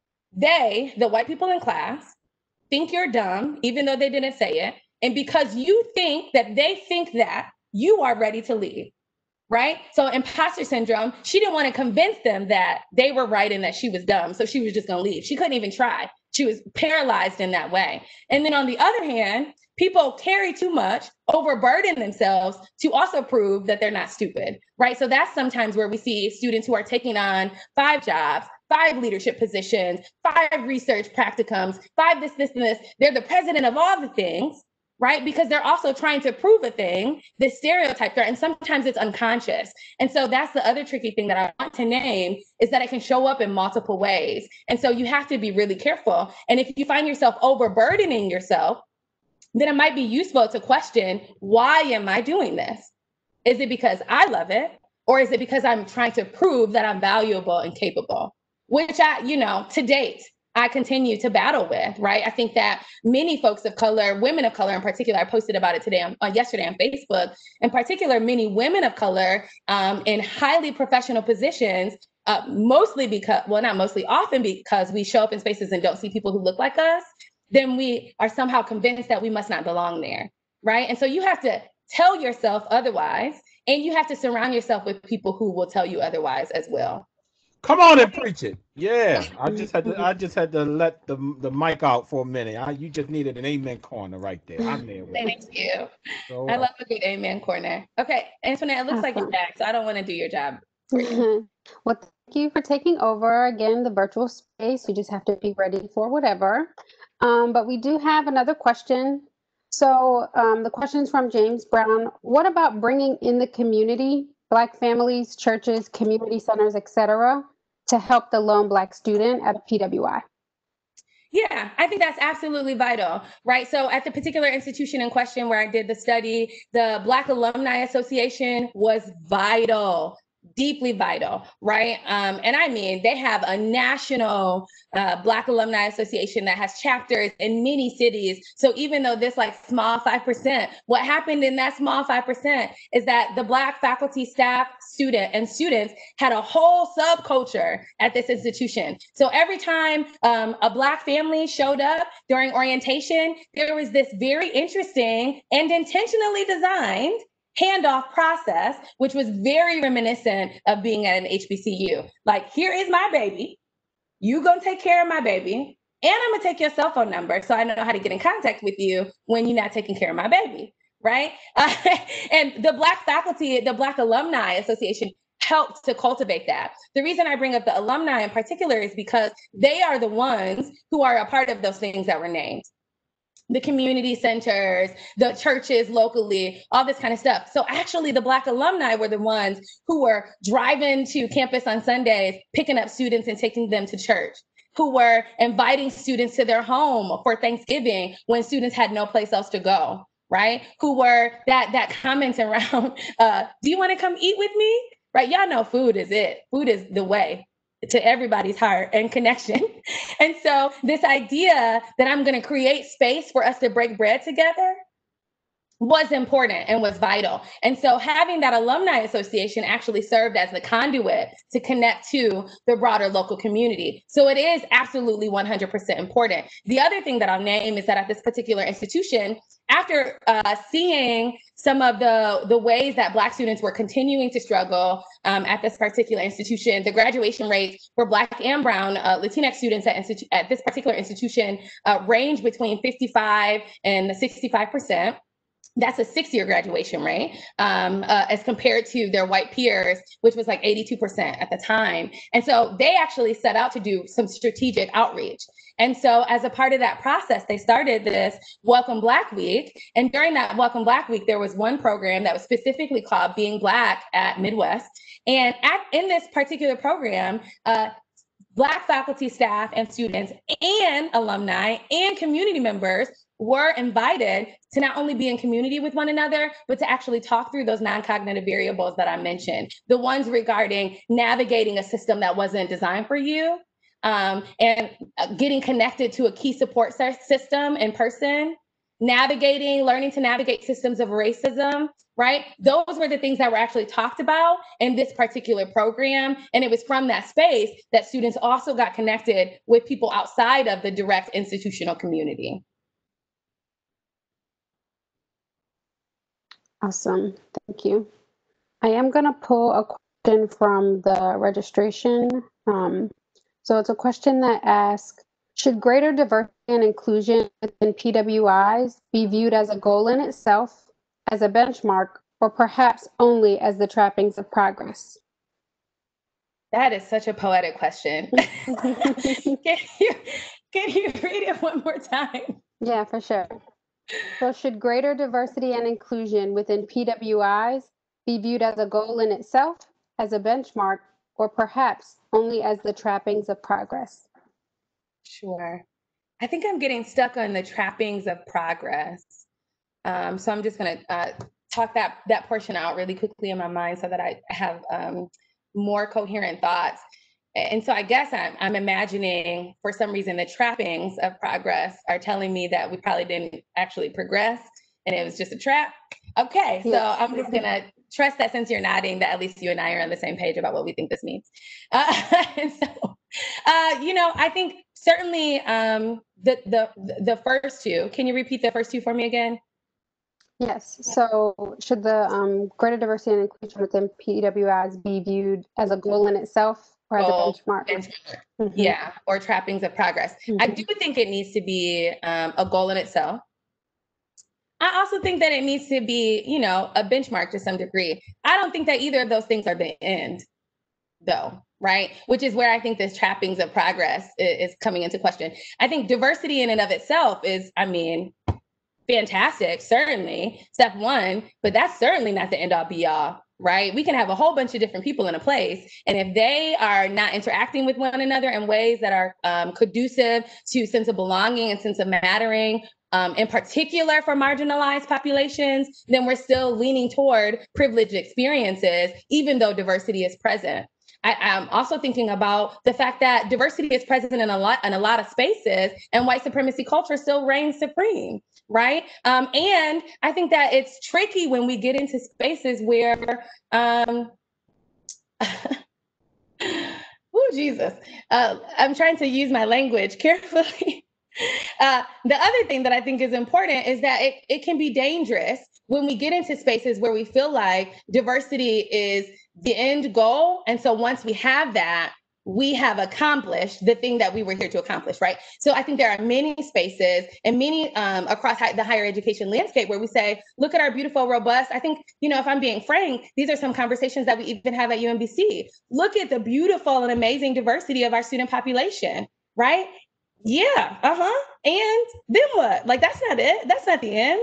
They, the white people in class, think you're dumb, even though they didn't say it. And because you think that they think that, you are ready to leave. Right? So imposter syndrome, she didn't want to convince them that they were right and that she was dumb. So she was just going to leave. She couldn't even try. She was paralyzed in that way. And then on the other hand, people carry too much, overburden themselves to also prove that they're not stupid. Right? So that's sometimes where we see students who are taking on 5 jobs, 5 leadership positions, 5 research practicums, 5 this, and this. They're the president of all the things. Right? Because they're also trying to prove a thing, this stereotype there, and sometimes it's unconscious. And so that's the other tricky thing that I want to name is that it can show up in multiple ways. And so you have to be really careful. And if you find yourself overburdening yourself, then it might be useful to question, why am I doing this? Is it because I love it? Or is it because I'm trying to prove that I'm valuable and capable? Which to date, I continue to battle with, right? I think that many folks of color, women of color in particular, I posted about it yesterday on Facebook, in particular, many women of color in highly professional positions, often because we show up in spaces and don't see people who look like us, then we are somehow convinced that we must not belong there, right? And so you have to tell yourself otherwise, and you have to surround yourself with people who will tell you otherwise as well. Come on and preach it. Yeah, I just had to let the mic out for a minute. You just needed an amen corner right there. I'm there with Thank you. you. So, I love a good amen corner. Okay, Antoinette, it looks like you're Awesome. back, so I don't want to do your job for you. Well, thank you for taking over again the virtual space. You just have to be ready for whatever. But we do have another question. So the question is from James Brown. What about bringing in the community, Black families, churches, community centers, etc., to help the lone Black student at a PWI? Yeah, I think that's absolutely vital, right? So at the particular institution in question where I did the study, the Black Alumni Association was vital, deeply vital, right? And I mean, they have a national Black Alumni Association that has chapters in many cities. So even though this like small 5%, what happened in that small 5% is that the Black faculty, staff, students had a whole subculture at this institution. So every time a Black family showed up during orientation, there was this very interesting and intentionally designed handoff process, which was very reminiscent of being at an HBCU. Like, here is my baby. You gonna take care of my baby, and I'm gonna take your cell phone number so I know how to get in contact with you when you're not taking care of my baby, right? And the Black faculty, the Black Alumni Association helped to cultivate that. The reason I bring up the alumni in particular is because they are the ones who are a part of those things that were named. The community centers, the churches locally, all this kind of stuff. So actually the Black alumni were the ones who were driving to campus on Sundays, picking up students and taking them to church, who were inviting students to their home for Thanksgiving when students had no place else to go, right? Who were that comment around, do you want to come eat with me? Right? Y'all know food is it. Food is the way to everybody's heart and connection. And so this idea that I'm going to create space for us to break bread together was important and was vital. And so having that alumni association actually served as the conduit to connect to the broader local community. So it is absolutely 100% important. The other thing that I'll name is that at this particular institution, after seeing some of the ways that Black students were continuing to struggle at this particular institution, the graduation rates for Black and Brown Latinx students at this particular institution range between 55 and 65%. That's a 6-year graduation rate as compared to their white peers, which was like 82% at the time. And so they actually set out to do some strategic outreach. And so as a part of that process, they started this Welcome Black Week. And during that Welcome Black Week, there was one program that was specifically called Being Black at Midwest. And in this particular program, Black faculty, staff, and students, and alumni, and community members were invited to not only be in community with one another, but to actually talk through those non-cognitive variables that I mentioned, the ones regarding navigating a system that wasn't designed for you, and getting connected to a key support system in person, learning to navigate systems of racism, right? Those were the things that were actually talked about in this particular program. And it was from that space that students also got connected with people outside of the direct institutional community. Awesome. Thank you. I am going to pull a question from the registration. So it's a question that asks, should greater diversity and inclusion within PWIs be viewed as a goal in itself, as a benchmark, or perhaps only as the trappings of progress? That is such a poetic question. Can you read it one more time? Yeah, for sure. So should greater diversity and inclusion within PWIs be viewed as a goal in itself, as a benchmark, or perhaps only as the trappings of progress? Sure. I think I'm getting stuck on the trappings of progress. So I'm just going to talk that portion out really quickly in my mind so that I have more coherent thoughts. And so I guess I'm imagining, for some reason, the trappings of progress are telling me that we probably didn't actually progress and it was just a trap. Okay, so I'm just going to trust that since you're nodding, that at least you and I are on the same page about what we think this means. And so, I think certainly the first two, can you repeat the first two for me again? Yes. So should the greater diversity and inclusion within PWIs be viewed as a goal in itself or as a benchmark? Mm-hmm. Yeah, or trappings of progress. I do think it needs to be a goal in itself. I also think that it needs to be, you know, a benchmark to some degree. I don't think that either of those things are the end, though, right? Which is where I think this trappings of progress is coming into question. I think diversity in and of itself is, I mean, fantastic, certainly, step one, but that's certainly not the end all be all, right? We can have a whole bunch of different people in a place, and if they are not interacting with one another in ways that are conducive to sense of belonging and sense of mattering, in particular for marginalized populations, then we're still leaning toward privileged experiences, even though diversity is present. I'm also thinking about the fact that diversity is present in a lot of spaces, and white supremacy culture still reigns supreme, right? And I think that it's tricky when we get into spaces where, oh Jesus, I'm trying to use my language carefully. The other thing that I think is important is that it can be dangerous when we get into spaces where we feel like diversity is the end goal. And so once we have that, we have accomplished the thing that we were here to accomplish, right? So I think there are many spaces and many across the higher education landscape where we say, look at our beautiful, robust. I think, you know, if I'm being frank, these are some conversations that we even have at UMBC. Look at the beautiful and amazing diversity of our student population, right? Yeah, and then what? Like, that's not it. That's not the end.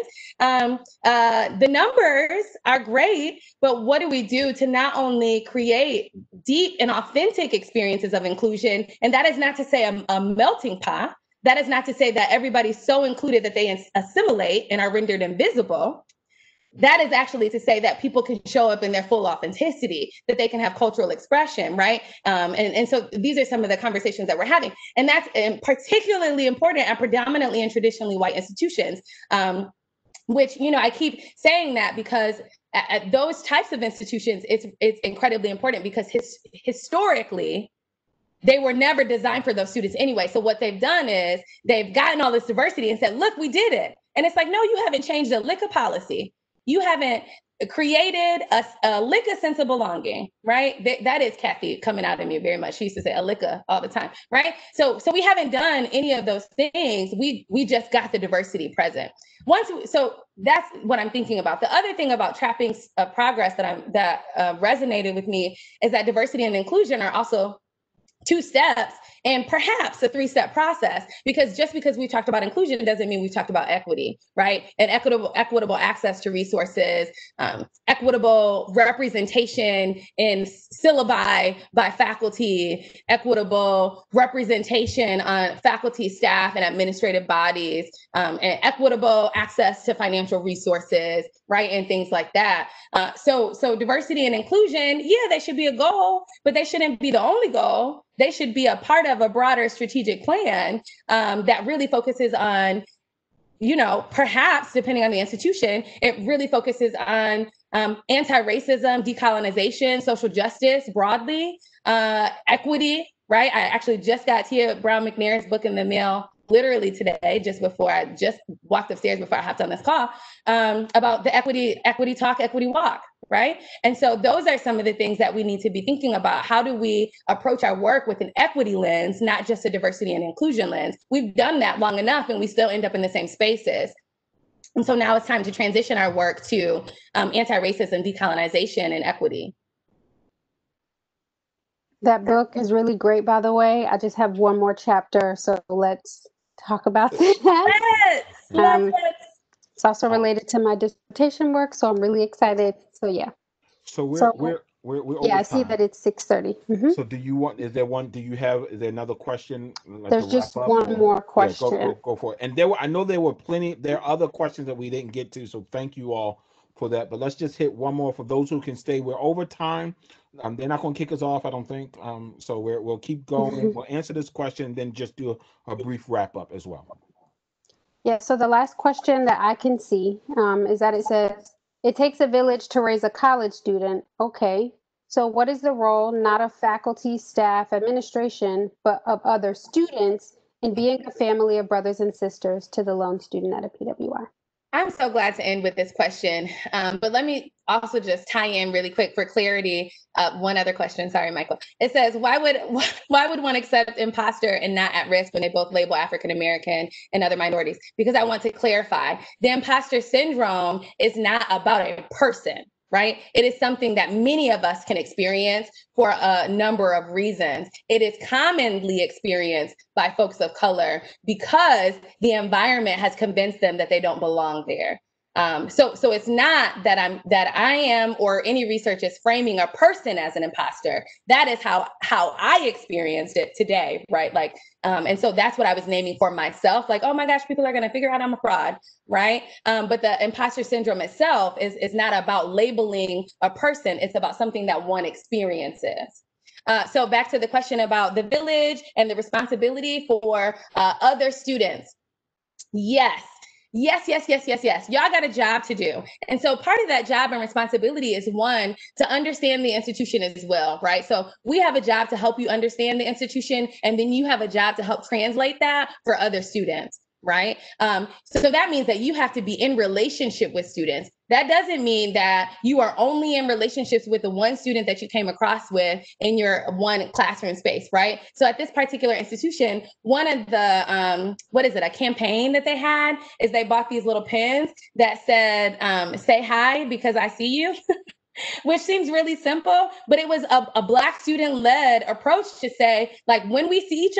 The numbers are great, but what do we do to not only create deep and authentic experiences of inclusion? And that is not to say a melting pot. That is not to say that everybody's so included that they assimilate and are rendered invisible. That is actually to say that people can show up in their full authenticity, that they can have cultural expression, right? And so these are some of the conversations that we're having. And that's particularly important and predominantly in traditionally white institutions, which, you know, I keep saying that because at those types of institutions, it's incredibly important because historically, they were never designed for those students anyway. So what they've done is they've gotten all this diversity and said, look, we did it. And it's like, no, you haven't changed the liquor policy. You haven't created a lick of sense of belonging, right? That is Kathy coming out of me very much. She used to say a liquor all the time, right? So we haven't done any of those things. We just got the diversity present. So that's what I'm thinking about. The other thing about trappings of progress that resonated with me is that diversity and inclusion are also 2 steps and perhaps a 3-step process, because just because we talked about inclusion doesn't mean we've talked about equity, right? And equitable access to resources, equitable representation in syllabi by faculty, equitable representation on faculty, staff, and administrative bodies, and equitable access to financial resources, right? And things like that. So diversity and inclusion, yeah, they should be a goal, but they shouldn't be the only goal. They should be a part of a broader strategic plan that really focuses on, you know, perhaps depending on the institution, it really focuses on anti-racism, decolonization, social justice broadly, equity, right? I actually just got Tia Brown McNair's book in the mail literally today, just walked upstairs before I hopped on this call, about the equity talk, equity walk, right? And so those are some of the things that we need to be thinking about. How do we approach our work with an equity lens, not just a diversity and inclusion lens? We've done that long enough and we still end up in the same spaces. And so now it's time to transition our work to anti-racism, decolonization, and equity. That book is really great, by the way. I just have one more chapter, so let's talk about that. It's also related to my dissertation work, so I'm really excited. So yeah. So we're over I see that it's 6:30. So is there another question? Like There's just one more question. Yeah, go for it. And I know there are other questions that we didn't get to, so thank you all for that. But let's just hit one more for those who can stay. We're over time. They're not going to kick us off, I don't think. So we'll keep going. We'll answer this question and then just do a brief wrap up as well. Yeah, so the last question that I can see is that it says, it takes a village to raise a college student. Okay, so what is the role, not of faculty, staff, administration, but of other students in being a family of brothers and sisters to the lone student at a PWI? I'm so glad to end with this question. But let me also just tie in really quick for clarity. One other question. Sorry, Michael. It says, why would one accept imposter and not at risk when they both label African American and other minorities? Because I want to clarify, the imposter syndrome is not about a person, right? It is something that many of us can experience for a number of reasons. It is commonly experienced by folks of color because the environment has convinced them that they don't belong there. So it's not that I am or any research is framing a person as an imposter. That is how I experienced it today, right? Like, and so that's what I was naming for myself. Like, oh my gosh, people are going to figure out I'm a fraud, right? But the imposter syndrome itself is not about labeling a person. It's about something that one experiences. So back to the question about the village and the responsibility for other students. Yes. Y'all got a job to do. And so part of that job and responsibility is, one, to understand the institution as well, right? So we have a job to help you understand the institution, and then you have a job to help translate that for other students. Right. So that means that you have to be in relationship with students. That doesn't mean that you are only in relationships with the one student that you came across with in your one classroom space. Right. So at this particular institution, one of the a campaign that they had is they bought these little pins that said, say hi because I see you. Which seems really simple, but it was a Black student-led approach to say, like, when we see each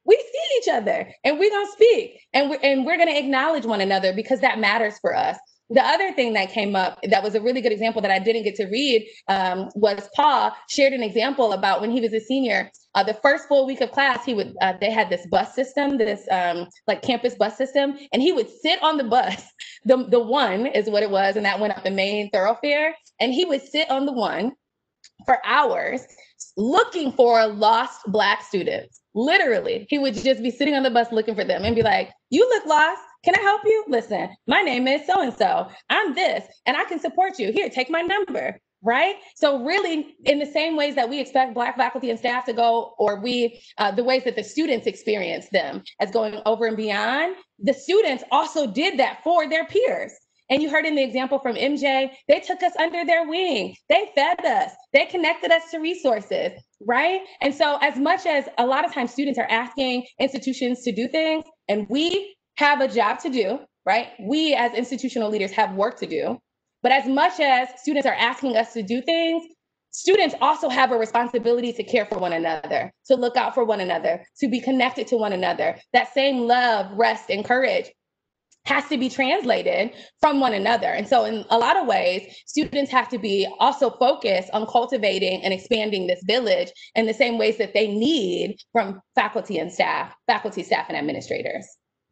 other, and we're gonna speak, and we're gonna acknowledge one another because that matters for us. The other thing that came up that was a really good example that I didn't get to read was Paul shared an example about when he was a senior. The first full week of class, they had this bus system, this like campus bus system, and he would sit on the bus. The one is what it was, and that went up the main thoroughfare. And he would sit on the one for hours looking for lost Black students. Literally, he would just be sitting on the bus looking for them and be like, you look lost. Can I help you? Listen, my name is so-and-so. I'm this, and I can support you. Here, take my number. Right? So really, in the same ways that we expect Black faculty and staff to go, or the ways that the students experience them as going over and beyond, the students also did that for their peers. And you heard in the example from MJ, they took us under their wing. They fed us. They connected us to resources, right? And so as much as a lot of times students are asking institutions to do things, and we have a job to do, right? We as institutional leaders have work to do. But as much as students are asking us to do things, students also have a responsibility to care for one another, to look out for one another, to be connected to one another. That same love, rest, and courage has to be translated from one another. And so in a lot of ways, students have to be also focused on cultivating and expanding this village in the same ways that they need from faculty, staff, and administrators.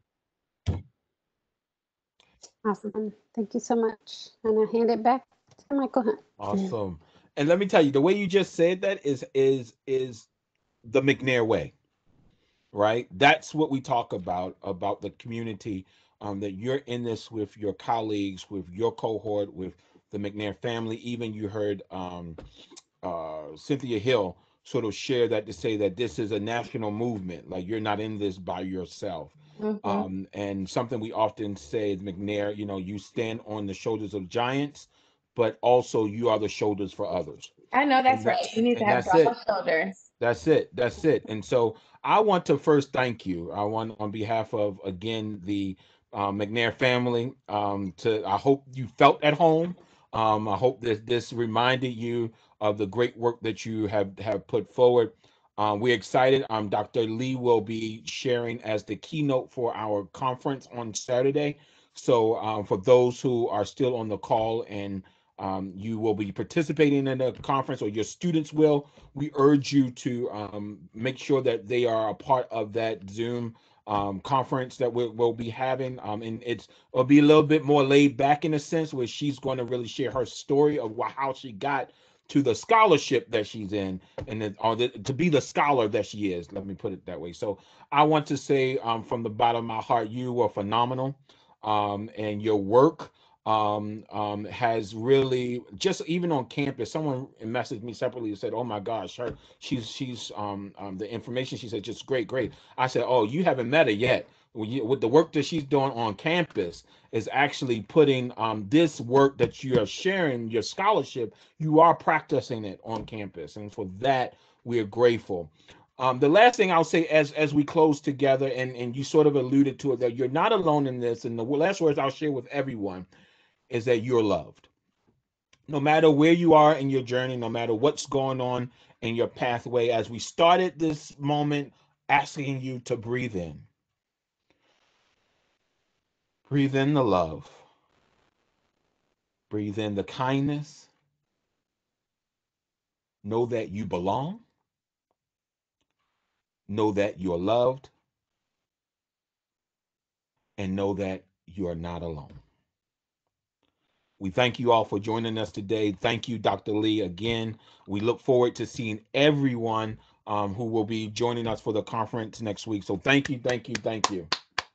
Awesome. Thank you so much. And I hand it back to Michael Hunt. Awesome. And let me tell you, the way you just said that is the McNair way, right? That's what we talk about the community, that you're in this with your colleagues, with your cohort, with the McNair family. Even you heard Cynthia Hill sort of share that to say that this is a national movement. Like, you're not in this by yourself. Mm-hmm. And something we often say is McNair, you stand on the shoulders of giants, but also you are the shoulders for others. I know that's right. You need to have broad shoulders. That's it. And so I want to first thank you. I want, on behalf of, again, the McNair family, I hope you felt at home. I hope that this reminded you of the great work that you have put forward. We're excited. Dr. Lee will be sharing as the keynote for our conference on Saturday. So for those who are still on the call and you will be participating in the conference, or your students will, we urge you to make sure that they are a part of that Zoom conference that we'll be having. And it'll be a little bit more laid back in a sense, where she's going to really share her story of how she got to the scholarship that she's in, and to be the scholar that she is. Let me put it that way. So I want to say from the bottom of my heart, you were phenomenal, and your work has really, just even on campus, someone messaged me separately and said, oh my gosh, she's the information she said, just great. I said, oh, you haven't met her yet, with the work that she's doing on campus is actually putting this work that you are sharing, your scholarship, you are practicing it on campus. And for that, we are grateful. The last thing I'll say as we close together, and you sort of alluded to it, that you're not alone in this. And the last words I'll share with everyone is that you're loved. No matter where you are in your journey, no matter what's going on in your pathway, as we started this moment, asking you to breathe in. Breathe in the love. Breathe in the kindness. Know that you belong. Know that you're loved. And know that you are not alone. We thank you all for joining us today. Thank you, Dr. Lee, again. We look forward to seeing everyone who will be joining us for the conference next week. So thank you, thank you, thank you.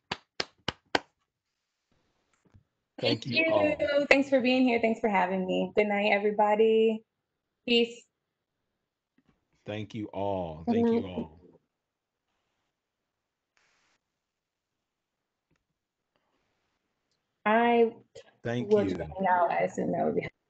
Thank you all. Thanks for being here. Thanks for having me. Good night, everybody. Peace. Thank you all. Good Thank night. you all. I Thank will you. join now as soon as